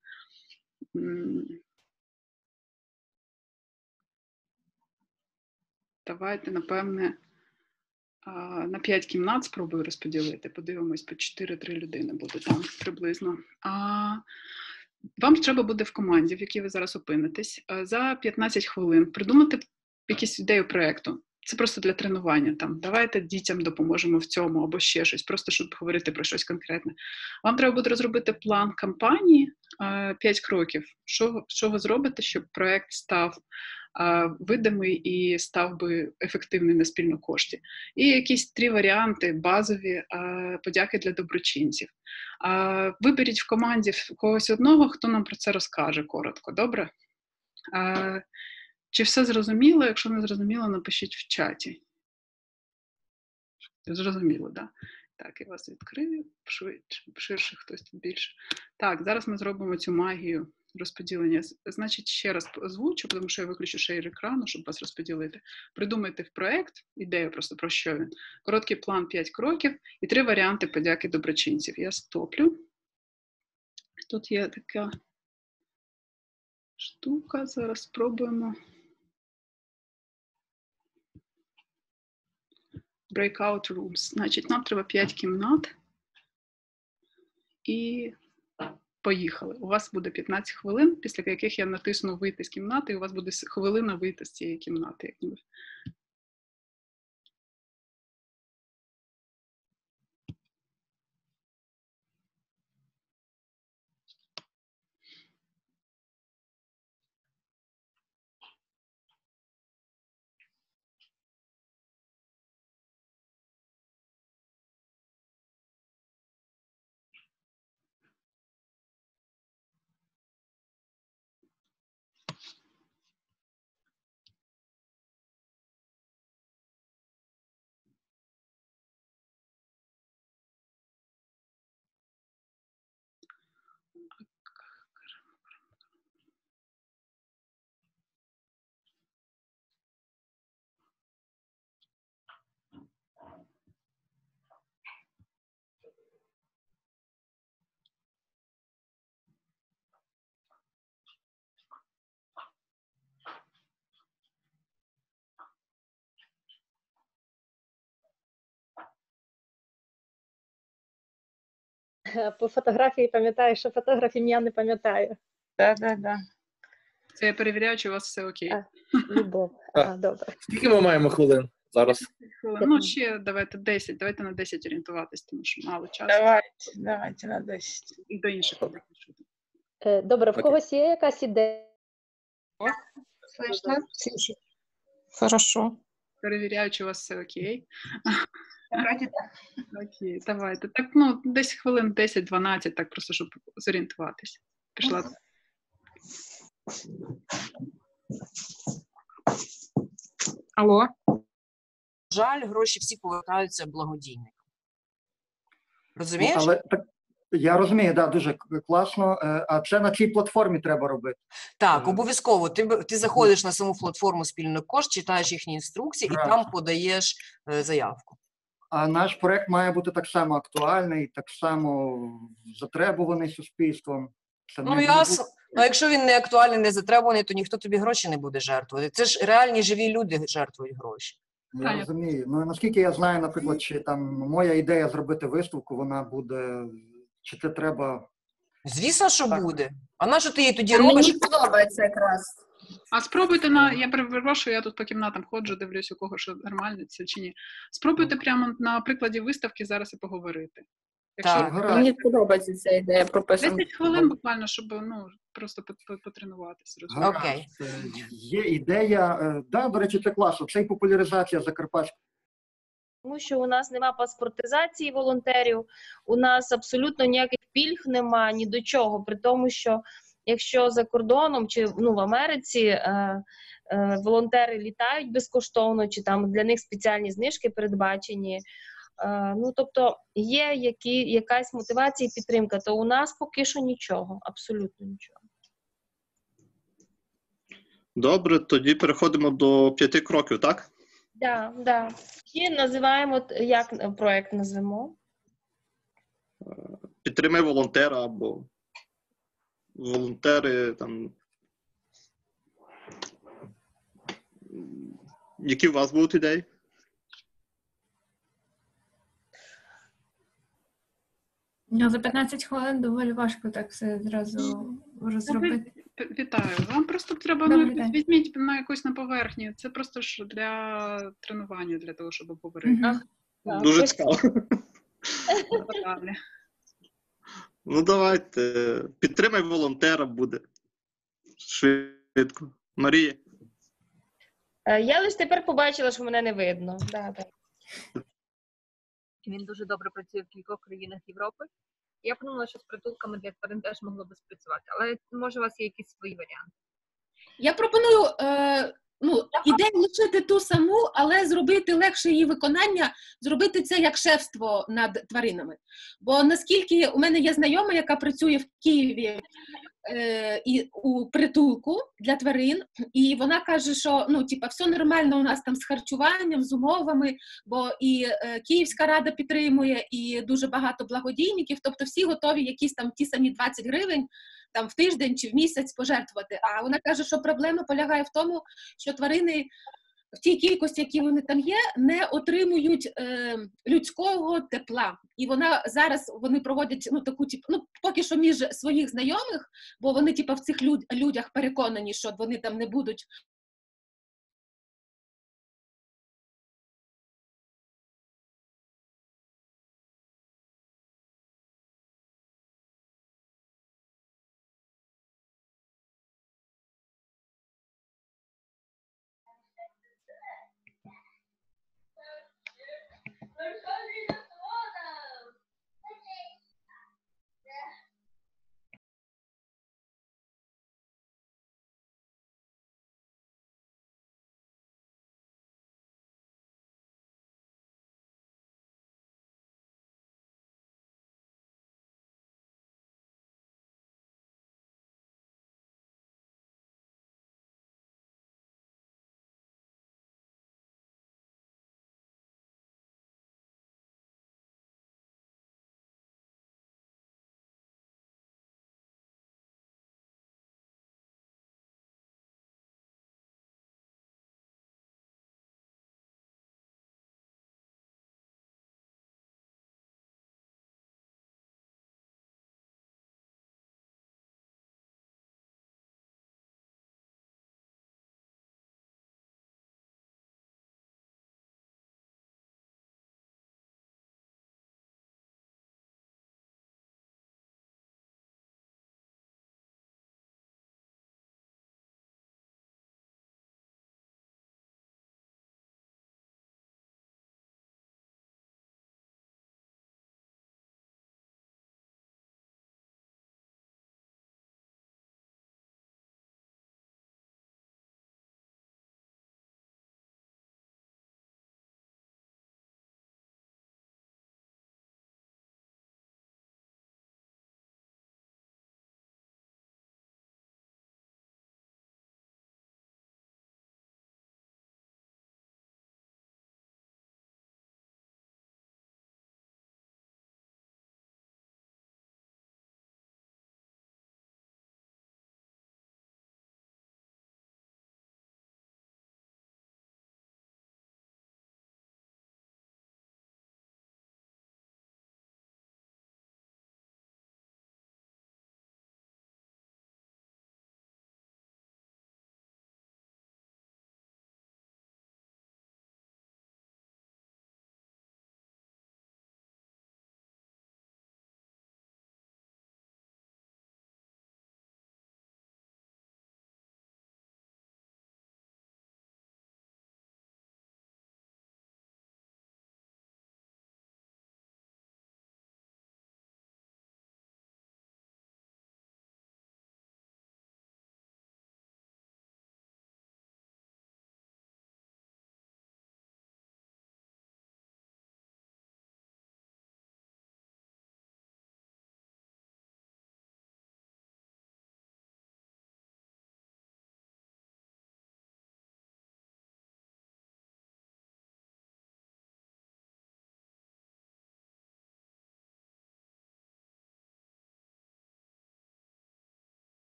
Давайте, напевне, на 5 кімнат спробую розподілити. Подивимось, по 4-3 людини буде там приблизно. Вам треба буде в команді, в якій ви зараз опинитесь, за 15 хвилин придумати якусь ідею проєкту. Це просто для тренування. Давайте дітям допоможемо в цьому або ще щось, просто щоб говорити про щось конкретне. Вам треба буде розробити план кампанії, 5 кроків. Що ви зробите, щоб проєкт став видимий і став би ефективний на спільну кошті. І якісь 3 варіанти базові подяки для доброчинців. Виберіть в команді когось одного, хто нам про це розкаже коротко, добре? Чи все зрозуміло? Якщо не зрозуміло, напишіть в чаті. Зрозуміло, да? Так, я вас відкрию ширше, хтось тут більше. Так, зараз ми зробимо цю магію розподілення. Значить, ще раз озвучу, тому що я виключу шейр екрану, щоб вас розподілити. Придумайте в проєкт, ідею просто про що він. Короткий план 5 кроків і 3 варіанти подяки доброчинців. Я стоплю. Тут є така штука, зараз спробуємо. Breakout rooms. Значить, нам треба 5 кімнат. І поїхали. У вас буде 15 хвилин, після яких я натисну вийти з кімнати, і у вас буде хвилина вийти з цієї кімнати. Як ніби. По фотографії пам'ятаю, що фотограф ім'я не пам'ятаю. Да. Це я перевіряю, чи у вас все окей. Любов. Добре. Скільки ми маємо хвилин зараз? Ну, ще давайте 10, давайте на 10 орієнтуватись, тому що мало часу. Давайте на 10. І до інших Добре. обрахунків. Добре, в когось є якась ідея? Слышно? Хорошо. Перевіряю, чи у вас все окей. Вроде да. Окей, давайте. Так, ну, десь хвилин 10-12, так просто, щоб зорієнтуватись. Пішла. Алло. Жаль, гроші всі повертаються благодійникам. Ну, Розумієш? але так, я розумію, да, дуже класно. А це на цій платформі треба робити. Так, обов'язково. Ти заходиш на саму платформу спільний кошт, читаєш їхні інструкції і Правильно. там подаєш заявку. А наш проект має бути так само актуальний, так само затребуваний суспільством. Це Ну, не ясно. Ну, якщо він не актуальний, не затребуваний, то ніхто тобі гроші не буде жертвувати. Це ж реальні живі люди жертвують гроші. Я розумію. Ну, наскільки я знаю, наприклад, чи там моя ідея зробити виставку, вона буде, чи це треба... Звісно, що Так. буде. А на що ти її тоді робиш? Мені подобається якраз. А спробуйте я перепрошую, я тут по кімнатам ходжу, дивлюсь, у кого що нормально це чи ні. Спробуйте прямо на прикладі виставки зараз і поговорити. Так. Гаразд. Мені подобається ця ідея прописана. 10 хвилин буквально, щоб просто потренуватися. Гаразд. Окей. Є ідея, да, до речі, це класно. Це і популяризація Закарпатського. Тому що у нас нема паспортизації волонтерів, у нас абсолютно ніяких пільг нема, ні до чого. При тому, що якщо за кордоном чи в Америці волонтери літають безкоштовно, чи там для них спеціальні знижки передбачені, тобто є якась мотивація і підтримка, то у нас поки що нічого, абсолютно нічого. Добре, тоді переходимо до 5 кроків, так? Да. І називаємо, як проект назвемо? Підтримай волонтера або волонтери там. Які у вас будуть ідеї? Ну, за 15 хвилин доволі важко так все зразу розробити. Вітаю. Вам просто треба Добрий день. візьміть на якусь на поверхні. Це просто ж для тренування, для того, щоб обговорити. Так, Дуже ось цікаво. Далі. Ну, давайте. Підтримай волонтера буде. Швидко. Марія. Я лише тепер побачила, що мене не видно. Да. Він дуже добре працює в кількох країнах Європи. Я подумала, що з притулками для тварин теж могло би спрацювати. Але може у вас є якісь свої варіанти? Я пропоную ідея лишити ту саму, але зробити легше її виконання, зробити це як шефство над тваринами. Бо наскільки у мене є знайома, яка працює в Києві і у притулку для тварин, і вона каже, що все нормально у нас там з харчуванням, з умовами, бо і Київська рада підтримує, і дуже багато благодійників, тобто всі готові якісь там ті самі 20 гривень там в тиждень чи в місяць пожертвувати. А вона каже, що проблема полягає в тому, що тварини в тій кількості, які вони там є, не отримують людського тепла. І вони проводять таку, поки що між своїх знайомих, бо вони в цих людях переконані, що вони там не будуть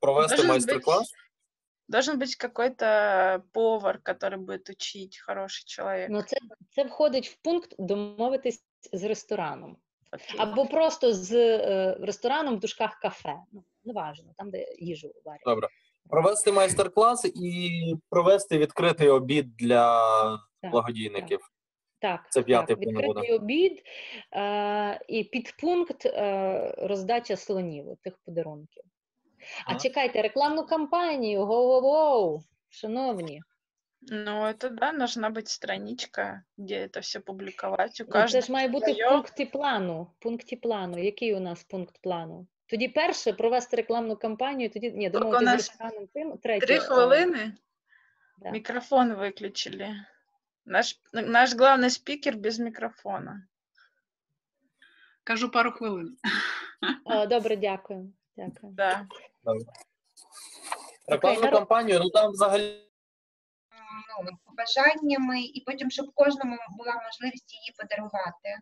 провести майстер-клас. Должен быть какой-то повар, который будет учить, хороший чоловік. Ну, це входить в пункт домовитись з рестораном. Або просто з рестораном в дужках кафе. Ну, неважно, там, де їжу варять. Добре. Провести майстер-клас і провести відкритий обід для благодійників. Так, це 5-й пункт буде. Відкритий обід і підпункт роздача слонів, тих подарунків. А чекайте, рекламну кампанію, гоу-гоу-гоу, шановні. Ну, это да, должна быть страничка, где это все публиковать. У Це каждого ж має бути в своє. пункті плану. Який у нас пункт плану? Тоді перше провести рекламну кампанію, тоді ні, у домовитися з нас рестораном тим, третє. 3 хвилини. Да. Мікрофон виключили. Наш главный спикер без мікрофона. Кажу пару хвилин. Добре, дякую. Дякую. Да. Добре. Рекламну кампанію, ну там взагалі побажаннями, і потім, щоб кожному була можливість її подарувати.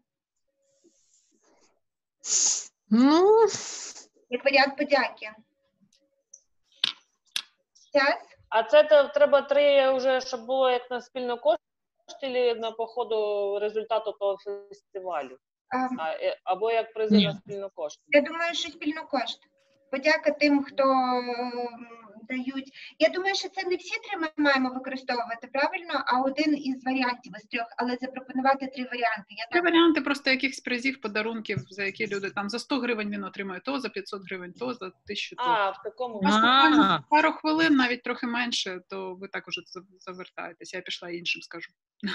Ну, як варіант подяки. Час? А це треба 3 вже, щоб було як на спільну кошт, чи на походу результату того фестивалю? Або як призи на спільну кошт? Я думаю, що спільно кошт. Подяка тим, хто дають. Я думаю, що це не всі 3 ми маємо використовувати, правильно? А один із варіантів із 3, але запропонувати 3 варіанти. 3 варіанти просто якихось призів, подарунків, за які люди там за 100 гривень він отримує то, за 500 гривень то, за 1000 то. А, в такому. Пару хвилин, навіть трохи менше, то ви так уже завертаєтесь. Я пішла іншим скажу.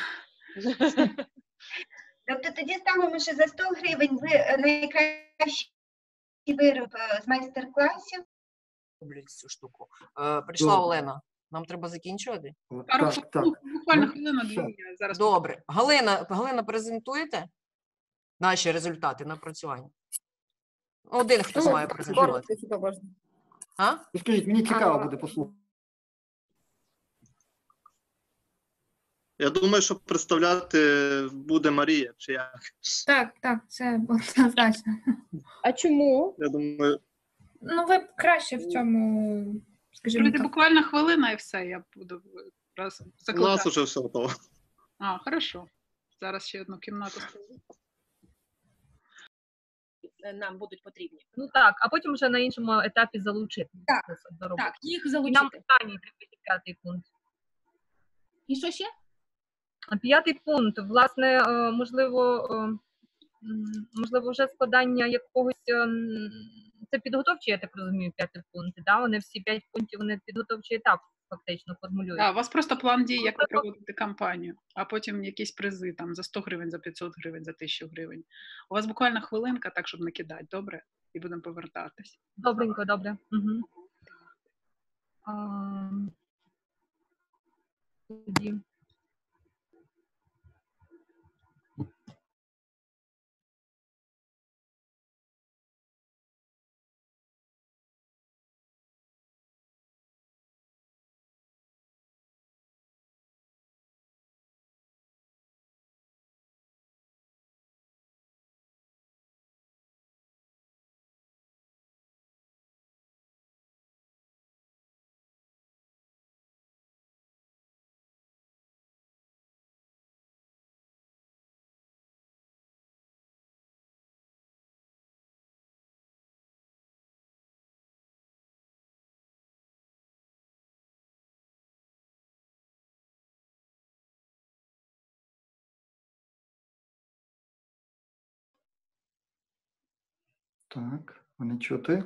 Тобто тоді ставимо, що за 100 гривень ви найкращий вироб з майстер-класів. Роблять цю штуку. Прийшла Олена. Нам треба закінчувати? Буквально хвилину-2. Зараз. Добре. Галина, презентуєте наші результати напрацювання? Один хтось має презентувати. А? Скажіть, мені цікаво буде послухати. Я думаю, що представляти буде Марія, чи як? Так, це однозначно. А чому? Я думаю... Ну, ви краще в цьому, скажімо Друзі, так. буквально хвилина і все, я буду закладати. У нас уже все готово. Хорошо. Зараз ще одну кімнату скажу. Нам будуть потрібні. Ну так, а потім вже на іншому етапі залучити. Так, їх залучити. І нам питання 5-й пункт. І що ще? 5-й пункт, власне, можливо, вже складання якогось, це підготовчий, я так розумію, 5-й пункт, да? Вони всі 5 пунктів, вони підготовчий етап фактично формулюють. Так, у вас просто план дій, як ви проводите кампанію, а потім якісь призи там за 100 гривень, за 500 гривень, за 1000 гривень. У вас буквально хвилинка, так, щоб накидати, добре? І будемо повертатись. Добренько, добре. Угу. Тоді. Так, мене чути?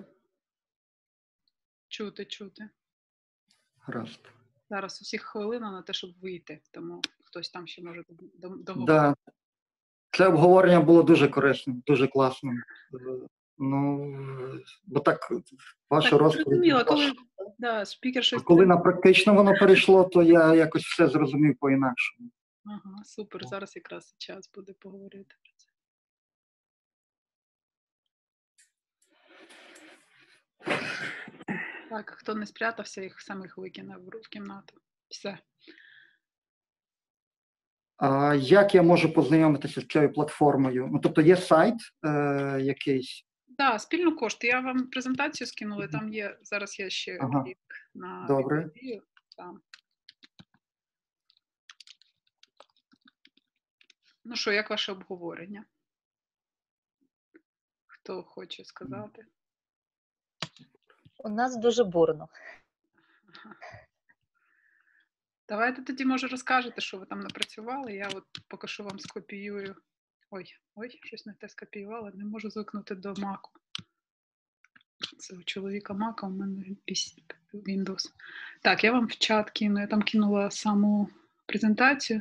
Чути. Гаразд. Зараз усіх хвилина на те, щоб вийти, тому хтось там ще може договорити. Да. Це обговорення було дуже корисним, дуже класним. Ну, бо так, ваша розповідь. Зрозуміло, спікер щось... Коли на практично воно перейшло, то я якось все зрозумів по-інакшому. Ага, супер, зараз якраз час буде поговорити про це. Так, хто не спрятався, їх самих викине в кімнату. Все. А як я можу познайомитися з цією платформою? Ну, тобто є сайт якийсь, Да, спільно кошти. Я вам презентацію скинула, там є, зараз я ще Ага. лінк на Добре. Вікіпедію. Там. Ну що, як ваше обговорення? Хто хоче сказати? У нас дуже бурно. Давайте тоді, може, розкажете, що ви там напрацювали. Я от поки що вам скопіюю. Ой, щось не те скопіювала, не можу звикнути до Маку. Це у чоловіка Мака, у мене Windows. Так, я вам в чат кину, я там кинула саму презентацію.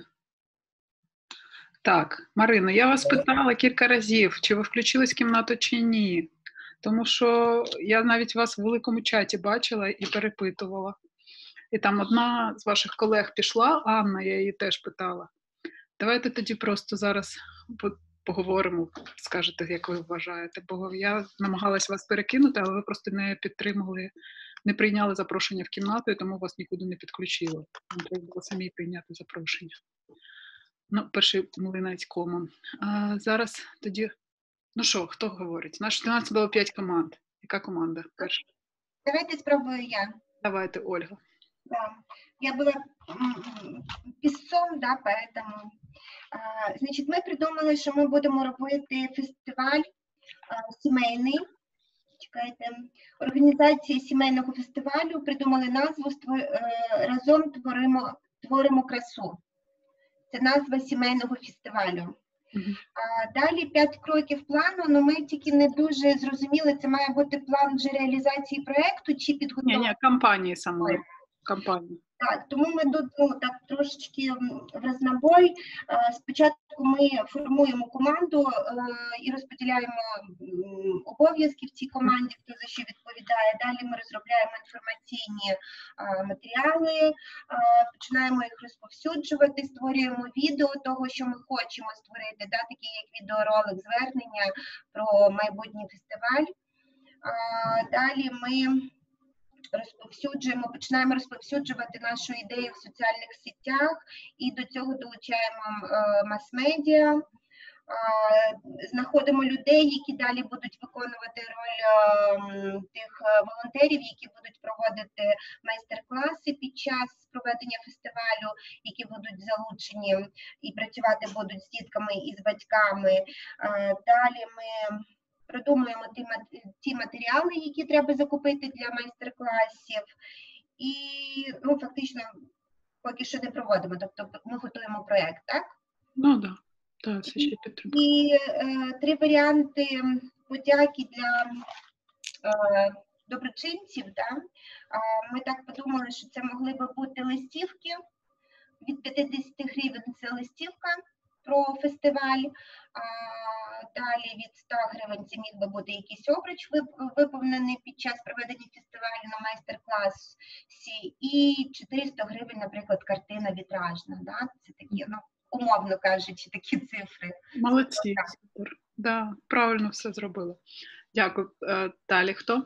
Так, Марина, я вас питала кілька разів, чи ви включились в кімнату чи ні. Тому що я навіть вас в великому чаті бачила і перепитувала. І там одна з ваших колег пішла, Анна, я її теж питала. Давайте тоді просто зараз поговоримо, скажете, як ви вважаєте. Бо я намагалась вас перекинути, але ви просто не підтримали, не прийняли запрошення в кімнату, і тому вас нікуди не підключило. Вам треба було самі прийняти запрошення. Ну, перший млинець комом. А зараз тоді, ну що, хто говорить? У нас було 5 команд. Яка команда перша? Давайте спробую я. Давайте, Ольга. Да. Я была пісцом, да, поэтому. Значить, ми придумали, що ми будемо робити фестиваль сімейний. Чекайте. Організації сімейного фестивалю придумали назву «Разом творимо красу». Це назва сімейного фестивалю. Далі 5 кроків плану, але ми тільки не дуже зрозуміли, це має бути план вже реалізації проєкту чи підготовки? Ні, кампанії самої. Кампанії. Так, тому ми тут так трошечки в рознобой. Спочатку ми формуємо команду і розподіляємо обов'язки в цій команді, хто за що відповідає. Далі ми розробляємо інформаційні матеріали, починаємо їх розповсюджувати, створюємо відео того, що ми хочемо створити, да, такі як відеоролик звернення про майбутній фестиваль. Далі ми починаємо розповсюджувати нашу ідею в соціальних сетях і до цього долучаємо мас-медіа, знаходимо людей, які далі будуть виконувати роль тих волонтерів, які будуть проводити майстер-класи під час проведення фестивалю, які будуть залучені і працювати будуть з дітками і з батьками. Далі ми продумуємо ті матеріали, які треба закупити для майстер-класів, і фактично поки що не проводимо, тобто ми готуємо проєкт, так? Ну так, так, це ще підтримка. І 3 варіанти подяки для доброчинців. Да? Ми так подумали, що це могли би бути листівки, від 50 гривень це листівка про фестиваль, далі від 100 гривень це міг би бути якийсь обруч, виповнений під час проведення фестивалю на майстер-класі, і 400 гривень, наприклад, картина вітражна. Да? Це такі, умовно кажучи, такі цифри. Молодці, супер. Да, правильно все зробили. Дякую. Далі хто?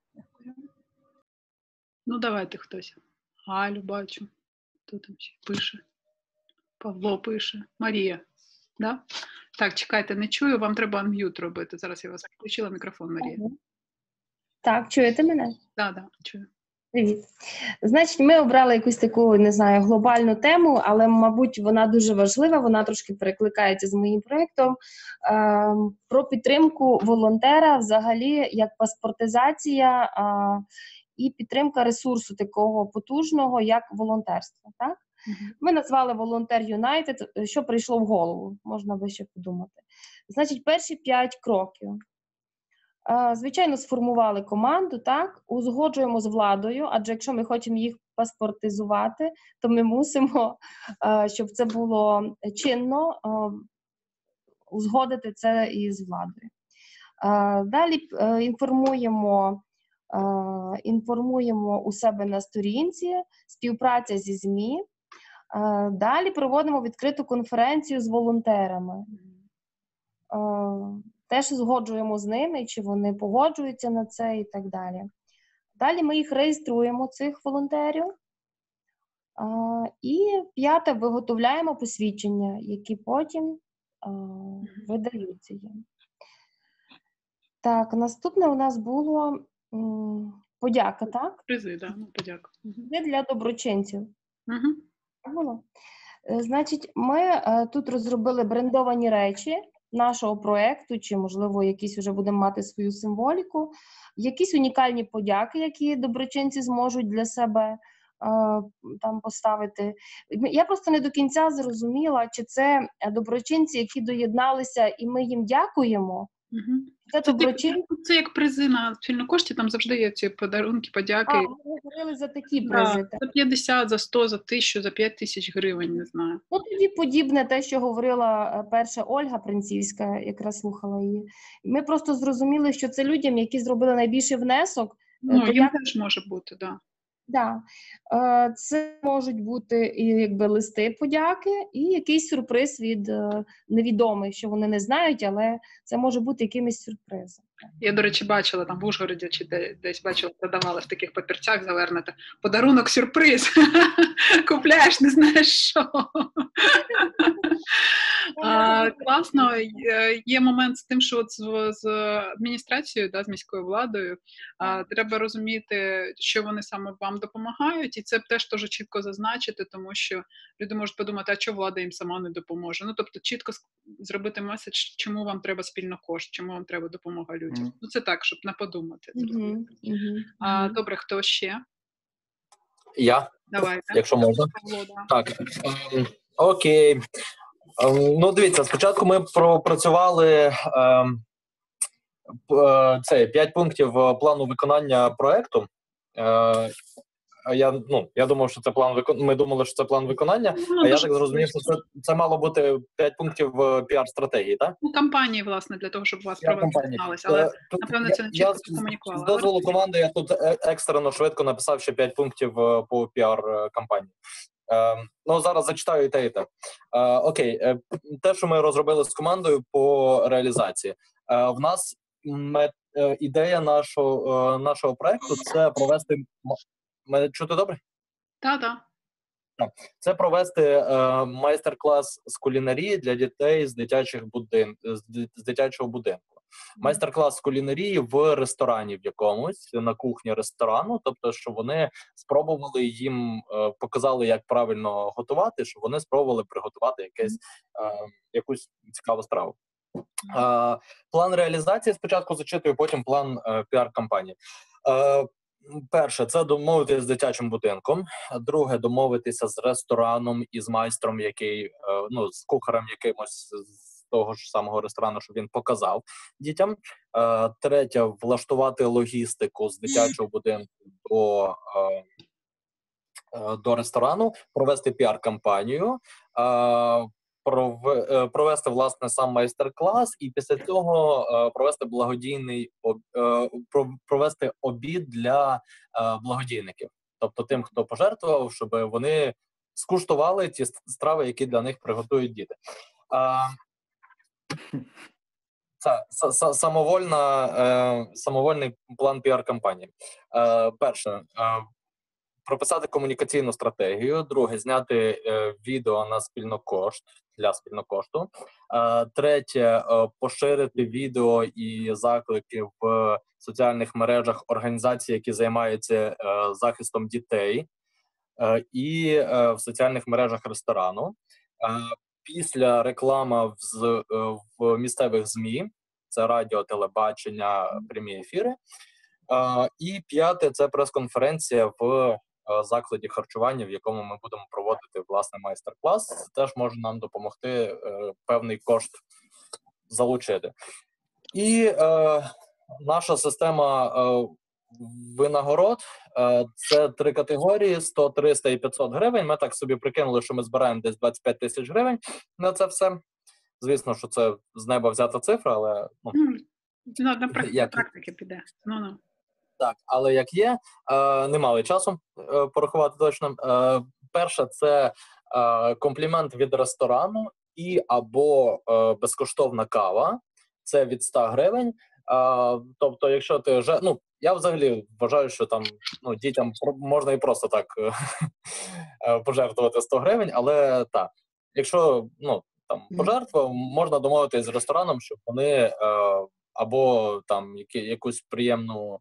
Ну, давайте хтось. Галю бачу. Хто там ще пише? Павло пише. Марія. Да? Так, чекайте, не чую, вам треба анм'ют робити. Зараз я вас включила мікрофон, Марія. Так, чуєте мене? Так, чую. Привіт. Значить, ми обрали якусь таку, не знаю, глобальну тему, але, мабуть, вона дуже важлива, вона трошки перекликається з моїм проєктом. Про підтримку волонтера взагалі, як паспортизація і підтримка ресурсу такого потужного, як волонтерство. Так? Ми назвали Волонтер Юнайтед, що прийшло в голову, можна би ще подумати. Значить, перші 5 кроків. Звичайно, сформували команду, так, узгоджуємо з владою, адже якщо ми хочемо їх паспортизувати, то ми мусимо, щоб це було чинно, узгодити це із владою. Далі інформуємо у себе на сторінці, співпраця зі ЗМІ. Далі проводимо відкриту конференцію з волонтерами. Теж узгоджуємо з ними, чи вони погоджуються на це і так далі. Далі ми їх реєструємо, цих волонтерів. І 5, виготовляємо посвідчення, які потім видаються їм. Так, наступне у нас було подяка, так? Призи, да, ну, подяка. Це для доброчинців. Угу. Було? Значить, ми тут розробили брендовані речі нашого проєкту, чи, можливо, якісь вже будемо мати свою символіку, якісь унікальні подяки, які доброчинці зможуть для себе там поставити. Я просто не до кінця зрозуміла, чи це доброчинці, які доєдналися, і ми їм дякуємо. Угу. Це доброчинці. Це як призи на спільну кошті, там завжди є ці подарунки, подяки. Ми говорили за такі призи. За 50, за 100, за 1000, за 5000 гривень, не знаю. Ну, тоді подібне те, що говорила перша Ольга Принцівська, якраз слухала її. Ми просто зрозуміли, що це людям, які зробили найбільший внесок. Ну, їм теж може бути, так. Да. Це можуть бути і якби листи подяки, і якийсь сюрприз від невідомих, що вони не знають, але це може бути якимось сюрпризом. Я, до речі, бачила там в Ужгороді, чи десь бачила, продавали в таких папірцях завернуто. Подарунок сюрприз. Купляєш, не знаєш що. Класно. Є момент з тим, що от з адміністрацією, да, з міською владою, треба розуміти, що вони саме вам допомагають, і це теж чітко зазначити, тому що люди можуть подумати, а чого влада їм сама не допоможе. Ну, тобто чітко зробити меседж, чому вам треба спільно кошт, чому вам треба допомога людям. Ну, це так, щоб не подумати. Добре, хто ще? Я? Давайте. Якщо можна. Так. Окей. Ну, дивіться, спочатку ми пропрацювали 5 пунктів плану виконання проекту. Я думав, що це план ми думали, що це план виконання, а я так зрозумів, що це мало бути 5 пунктів піар-стратегії, так? Ну, кампанії, власне, для того, щоб вас провести дізналися, але, напевно, це не чітко комунікували. З дозволу команди я тут екстрено швидко написав ще 5 пунктів по піар-кампанії. Ну, зараз зачитаю і те, і те. Окей, те, що ми розробили з командою по реалізації. В нас ідея нашого проекту – це провести... Мене чути добре? Так. Це провести майстер-клас з кулінарії для дітей з дитячого будинку. Майстер-клас з кулінарії в ресторані в якомусь, на кухні ресторану, тобто, щоб вони спробували їм, показали, як правильно готувати, щоб вони спробували приготувати якусь цікаву страву. План реалізації спочатку зачитую, потім план піар-кампанії. Перше, це домовитися з дитячим будинком. Друге, домовитися з рестораном і з майстром, з кухарем якимось з того ж самого ресторану, щоб він показав дітям. Третє, влаштувати логістику з дитячого будинку до ресторану, провести піар-кампанію, провести, власне, сам майстер-клас і після цього провести обід для благодійників. Тобто тим, хто пожертвував, щоб вони скуштували ті страви, які для них приготують діти. Це самовольний план піар-кампанії. Перше, прописати комунікаційну стратегію. Друге, зняти відео на спільнокошт, для спільнокошту. Третє, поширити відео і заклики в соціальних мережах організацій, які займаються захистом дітей, і в соціальних мережах ресторану. Після реклама в місцевих ЗМІ, це радіо, телебачення, прямі ефіри. І п'яте, це прес-конференція в закладі харчування, в якому ми будемо проводити, власне, майстер-клас. Це теж може нам допомогти певний кошт залучити. І наша система винагород – це 3 категорії – 100, 300 і 500 гривень. Ми так собі прикинули, що ми збираємо десь 25 тисяч гривень на це все. Звісно, що це з неба взята цифра, але... На практики піде. Так, але як є, не мали часу порахувати точно. Перше, це комплімент від ресторану і або безкоштовна кава. Це від 100 гривень. Тобто, якщо ти вже... я взагалі вважаю, що там дітям можна і просто так пожертвувати 100 гривень, але так, якщо пожертва, можна домовитися з рестораном, щоб вони або там якусь приємну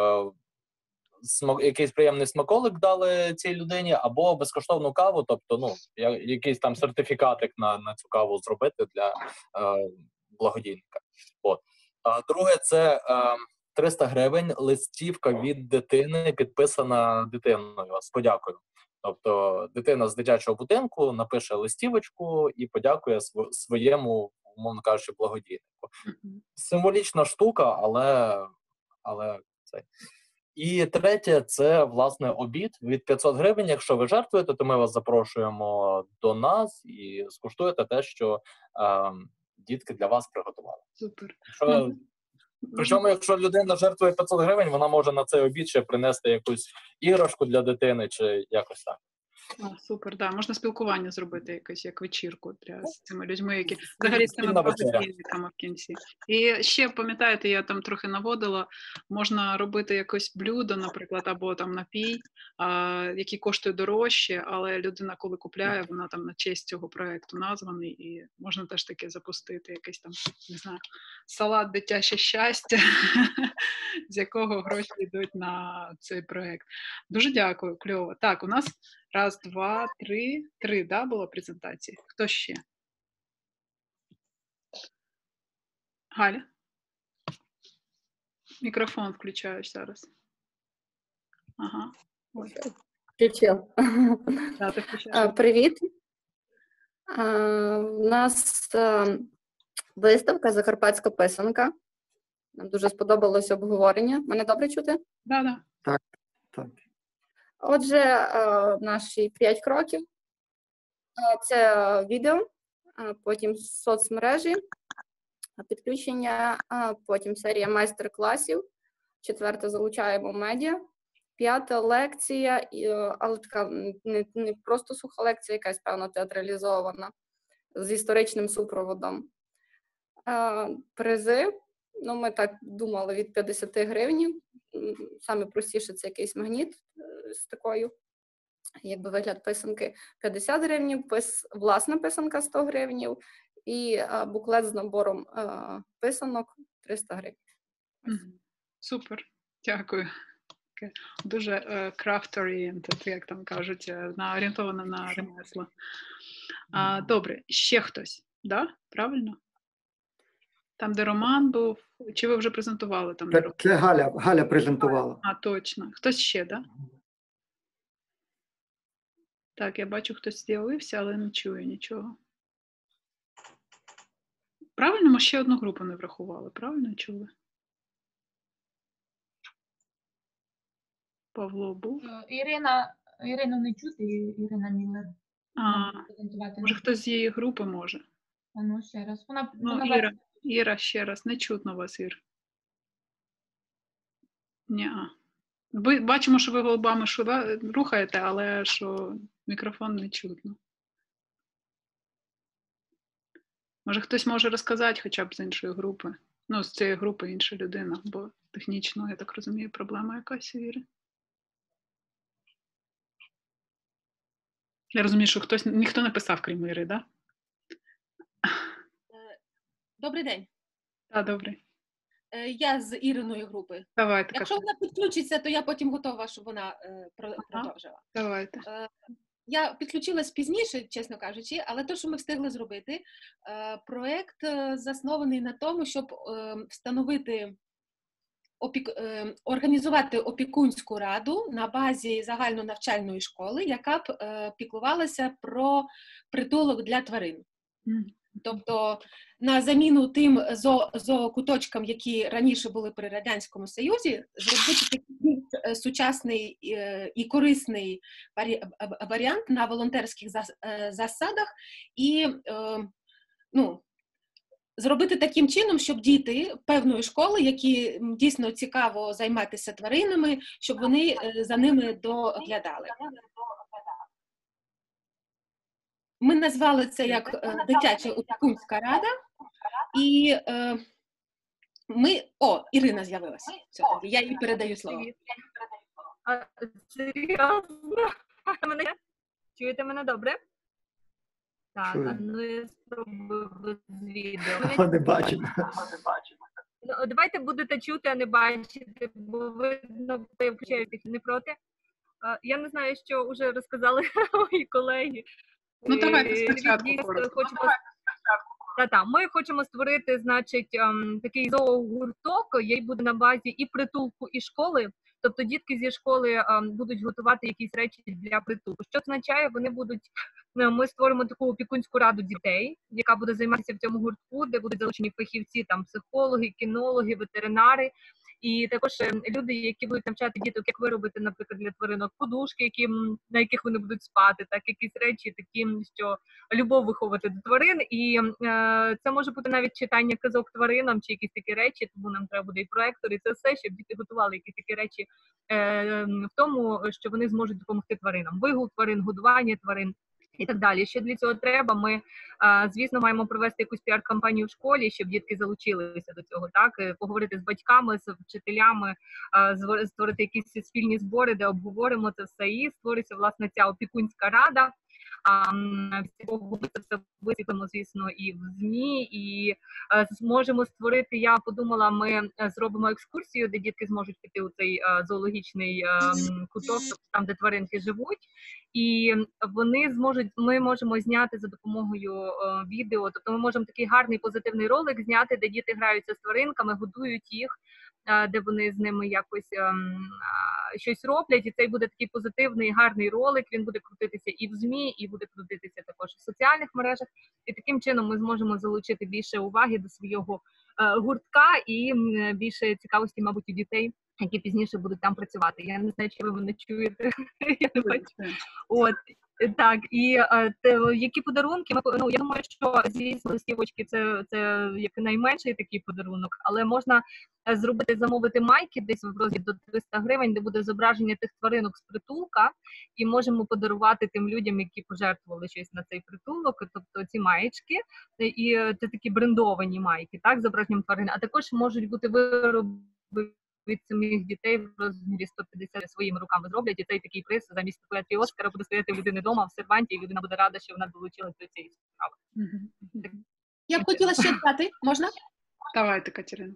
якийсь приємний смаколик дали цій людині, або безкоштовну каву, тобто, ну, якийсь там сертифікатик на цю каву зробити для благодійника. От. А друге, це 300 гривень листівка від дитини, підписана дитиною з подякою. Тобто дитина з дитячого будинку напише листівочку і подякує своєму, умовно кажучи, благодійнику. Символічна штука, але це. І третє, це, власне, обід від 500 гривень. Якщо ви жертвуєте, то ми вас запрошуємо до нас і скуштуєте те, що дітки для вас приготували. Супер. Причому, якщо людина жертвує 500 гривень, вона може на цей обід ще принести якусь іграшку для дитини чи якось так. Супер, да. Можна спілкування зробити якось, як вечірку з цими людьми, які взагалі з цими благодійниками в кінці. І ще, пам'ятаєте, я там трохи наводила, можна робити якось блюдо, наприклад, або там напій, який коштує дорожче, але людина, коли купляє, вона там на честь цього проєкту названий, і можна теж таке запустити, якийсь там, не знаю, салат «Дитяче щастя», з якого гроші йдуть на цей проєкт. Дуже дякую, кльово. Так, у нас 1, 2, 3, 3, да, було презентації? Хто ще? Галя? Мікрофон включаєш зараз. Ага. Ой. Включив. Да, ти включаєш. Привіт. У нас виставка «Закарпатська писанка». Нам дуже сподобалось обговорення. Мене добре чути? Да. Так, так. Отже, наші 5 кроків. Це відео, потім соцмережі, підключення, потім серія майстер-класів, 4 залучаємо медіа, 5 лекція, але така не просто суха лекція, якась, певно, театралізована, з історичним супроводом. Призи, ну ми так думали, від 50 гривень. Саме простіше це якийсь магніт з такою, якби вигляд писанки, 50 гривень, власна писанка 100 гривень і буклет з набором писанок 300 гривень. Супер, дякую. Дуже craft-oriented, як там кажуть, орієнтована на ремесло. Добре, ще хтось, да? Правильно? Там, де Роман був, чи ви вже презентували там? Це Галя презентувала. Точно. Хтось ще, да? Так, я бачу, хтось з'явився, але не чую нічого. Правильно, ми ще одну групу не врахували, правильно чули? Павло був. Ірину не чути, Ірина Міллер. Може хтось з її групи може? Ну, ще раз. Іра, ще раз. Не чутно вас, Ір. Ні-а. Бачимо, що ви голубами рухаєте, але що мікрофон не чутно. Може хтось може розказати хоча б з іншої групи? Ну, з цієї групи інша людина, бо технічно, я так розумію, проблема якась у Іри. Я розумію, що ніхто не писав, крім Іри, так? Добрий день. Так, добрий. Я з Іриною групи. Давайте. Якщо вона підключиться, то я потім готова, щоб вона продовжила. Давайте. Я підключилась пізніше, чесно кажучи, але те, що ми встигли зробити, проєкт заснований на тому, щоб встановити, організувати опікунську раду на базі загальнонавчальної школи, яка б піклувалася про притулок для тварин. Тобто на заміну тим зоокуточкам, які раніше були при Радянському Союзі, зробити такий сучасний і корисний варіант на волонтерських засадах і зробити таким чином, щоб діти певної школи, які дійсно цікаво займатися тваринами, щоб вони за ними доглядали. Ми назвали це як дитяча опікунська рада, і Ірина з'явилася. Я їй передаю слово. Серйозно? Чуєте мене добре? Так, ну я спробую без відео. Ми не бачимо. давайте будете чути, а не бачити, бо видно, ви включаєтесь, не проти. Я не знаю, що вже розказали мої колеги. Ну, давайте Львів спочатку дійсно коротко. хочемо ми хочемо створити, значить, такий зоогурток, який буде на базі і притулку, і школи. Тобто дітки зі школи будуть готувати якісь речі для притулку. Що це означає? Ми створимо таку опікунську раду дітей, яка буде займатися в цьому гуртку, де будуть залучені фахівці, там психологи, кінологи, ветеринари. І також люди, які будуть навчати діток, як виробити, наприклад, для тваринок подушки, на яких вони будуть спати, так якісь речі, такі, що любов виховувати до тварин. І це може бути навіть читання казок тваринам чи якісь такі речі, тому нам треба буде і проектор, і це все, щоб діти готували якісь такі речі в тому, що вони зможуть допомогти тваринам. Вигул тварин, годування тварин. І так далі. Що для цього треба? Ми, звісно, маємо провести якусь піар-кампанію в школі, щоб дітки залучилися до цього, так? Поговорити з батьками, з вчителями, створити якісь спільні збори, де обговоримо це все, і створиться, власне, ця опікунська рада. Всього це все висвітлимо, звісно, і в ЗМІ, і зможемо створити, я подумала, ми зробимо екскурсію, де дітки зможуть піти у цей зоологічний куток, там, де тваринки живуть, і ми можемо зняти за допомогою відео, тобто ми можемо такий гарний позитивний ролик зняти, де діти граються з тваринками, годують їх, де вони з ними якось щось роблять, і цей буде такий позитивний, гарний ролик, він буде крутитися і в ЗМІ, і буде крутитися також в соціальних мережах, і таким чином ми зможемо залучити більше уваги до свого гуртка і більше цікавості, мабуть, у дітей, які пізніше будуть там працювати. Я не знаю, чи ви мене чуєте, я не бачу. От. Так, і які подарунки, я думаю, що, звісно, листівочки це як найменший такий подарунок, але можна замовити майки десь в розмірі до 300 гривень, де буде зображення тих тваринок з притулка, і можемо подарувати тим людям, які пожертвували щось на цей притулок, тобто ці маєчки, і це такі брендовані майки, так, з зображенням тварин, а також можуть бути вироби від самих дітей в розмірі 150 своїми руками зроблять, і цей такий приз замість статуетки Оскара буде стояти в людини вдома в серванті, і людина буде рада, що вона долучилася до цієї справи. Я б хотіла ще додати, можна? Давайте, Катерина.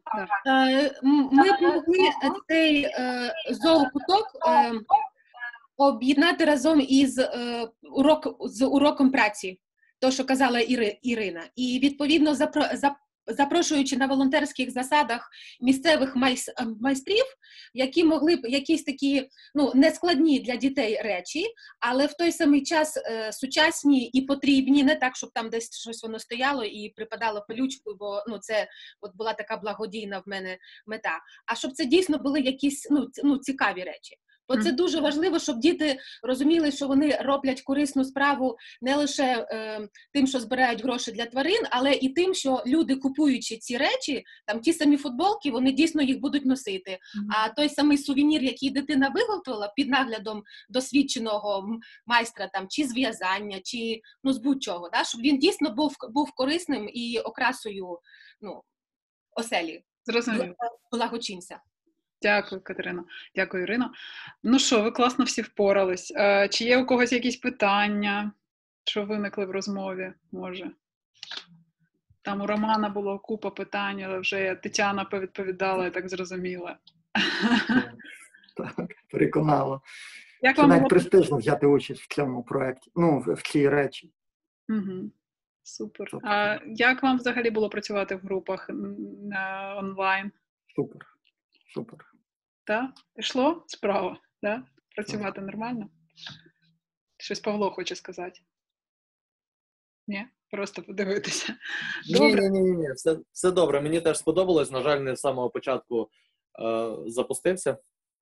Ми могли цей зоокуток об'єднати разом із уроком праці, то, що казала Ірина. І, відповідно, запрошуючи на волонтерських засадах місцевих майстрів, які могли б якісь такі, нескладні для дітей речі, але в той самий час сучасні і потрібні, не так, щоб там десь щось воно стояло і припадало пилючкою, бо це от була така благодійна в мене мета, а щоб це дійсно були якісь цікаві речі. Бо це дуже важливо, щоб діти розуміли, що вони роблять корисну справу не лише тим, що збирають гроші для тварин, але і тим, що люди, купуючи ці речі, там ті самі футболки, вони дійсно їх будуть носити. А той самий сувенір, який дитина виготовила під наглядом досвідченого майстра, там, чи з в'язання, чи з будь-чого, щоб він дійсно був корисним і окрасою оселі. Зрозуміло. Благочинця. Дякую, Катерина. Дякую, Ірино. Ну що, ви класно всі впорались. Чи є у когось якісь питання, що виникли в розмові, може? Там у Романа було купа питань, але вже Тетяна повідповідала, я так зрозуміла. Так, переконала. Як це вам навіть було... престижно взяти участь в цьому проєкті, в цій речі. Угу. Супер. А як вам взагалі було працювати в групах онлайн? Супер. Так? Пішло справа? Да? Працювати нормально? Щось Павло хоче сказати. Ні? Просто подивитися. Ні, все добре. Мені теж сподобалось. На жаль, не з самого початку запустився,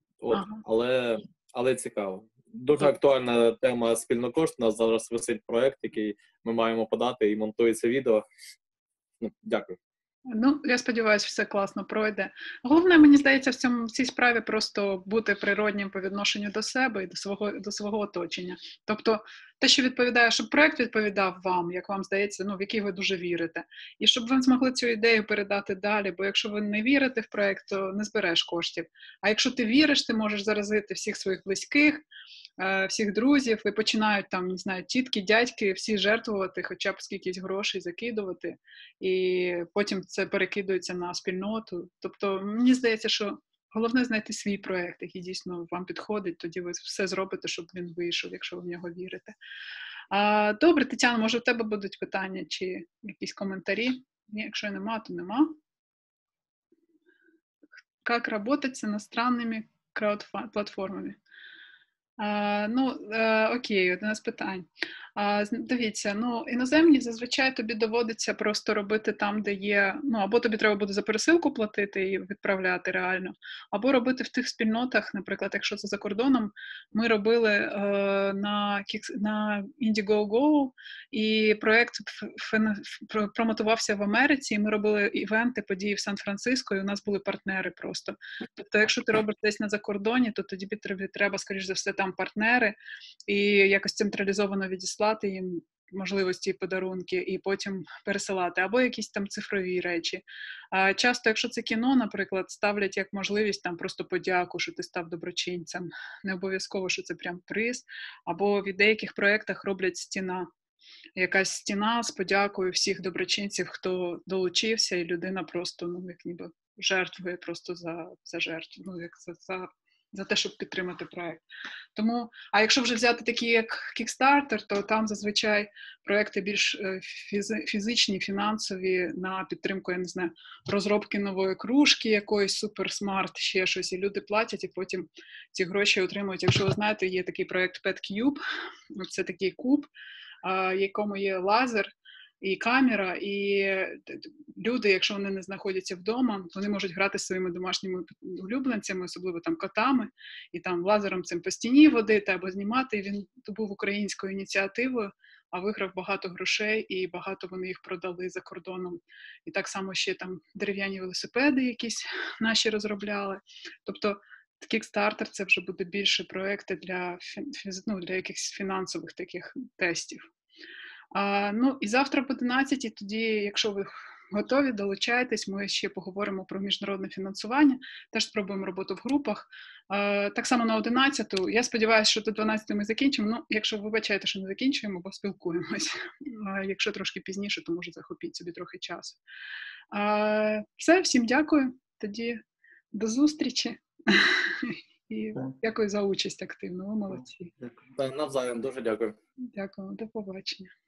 але цікаво. Дуже актуальна тема спільнокошт. У нас зараз висить проєкт, який ми маємо подати, і монтується відео. Дякую. Я сподіваюся, все класно пройде. Головне, мені здається, в цій справі просто бути природнім по відношенню до себе і до свого оточення. Тобто те, що відповідає, щоб проєкт відповідав вам, як вам здається, в який ви дуже вірите. І щоб ви змогли цю ідею передати далі, бо якщо ви не вірите в проєкт, то не збереш коштів. А якщо ти віриш, ти можеш заразити всіх своїх близьких, всіх друзів, і починають там, не знаю, тітки, дядьки, всі жертвувати, хоча б скількись грошей закидувати, і потім це перекидується на спільноту. Тобто, мені здається, що головне знайти свій проєкт, який дійсно вам підходить, тоді ви все зробите, щоб він вийшов, якщо ви в нього вірите. Добре, Тетяна, може у тебе будуть питання чи якісь коментарі? Ні, якщо нема, то нема. Как работать с иностранными крауд-платформами? Окей, одне з питань. Дивіться, іноземні зазвичай тобі доводиться просто робити там, де є, або тобі треба буде за пересилку платити і відправляти реально, або робити в тих спільнотах, наприклад, якщо це за кордоном, ми робили на Indiegogo, і проєкт промотувався в Америці, і ми робили івенти, події в Сан-Франциско, і у нас були партнери просто. Тобто, якщо ти робиш десь на закордоні, то тоді треба, скоріш за все, там партнери, і якось централізовано відіслати їм можливості і подарунки, і потім пересилати, або якісь там цифрові речі. Часто, якщо це кіно, наприклад, ставлять як можливість там просто подяку, що ти став доброчинцем. Не обов'язково, що це прям приз. Або в деяких проєктах роблять стіна. Якась стіна з подякою всіх доброчинців, хто долучився, і людина просто, як ніби жертвує просто за жертву, як за те, щоб підтримати проєкт. Тому, а якщо вже взяти такі, як Kickstarter, то там зазвичай проєкти більш фізичні, фінансові, на підтримку, я не знаю, розробки нової кружки, якоїсь суперсмарт, ще щось, і люди платять, і потім ці гроші отримують. Якщо ви знаєте, є такий проєкт PetCube, це такий куб, в якому є лазер, і камера, і люди, якщо вони не знаходяться вдома, вони можуть грати зі своїми домашніми улюбленцями, особливо там котами, і там лазером цим по стіні водити або знімати. І він був українською ініціативою, а виграв багато грошей, і багато вони їх продали за кордоном. І так само ще там дерев'яні велосипеди якісь наші розробляли. Тобто Kickstarter – це вже буде більше проекти для якихось фінансових таких тестів. І завтра об 11, тоді, якщо ви готові, долучайтесь, ми ще поговоримо про міжнародне фінансування, теж спробуємо роботу в групах. Так само на 11, я сподіваюся, що до 12 ми закінчимо, якщо ви вибачаєте, що не закінчуємо, бо спілкуємось. Якщо трошки пізніше, то може захопіть собі трохи часу. Все, всім дякую, тоді до зустрічі. І дякую за участь активну, ви молодці. Навзаєм, дуже дякую. Дякую, до побачення.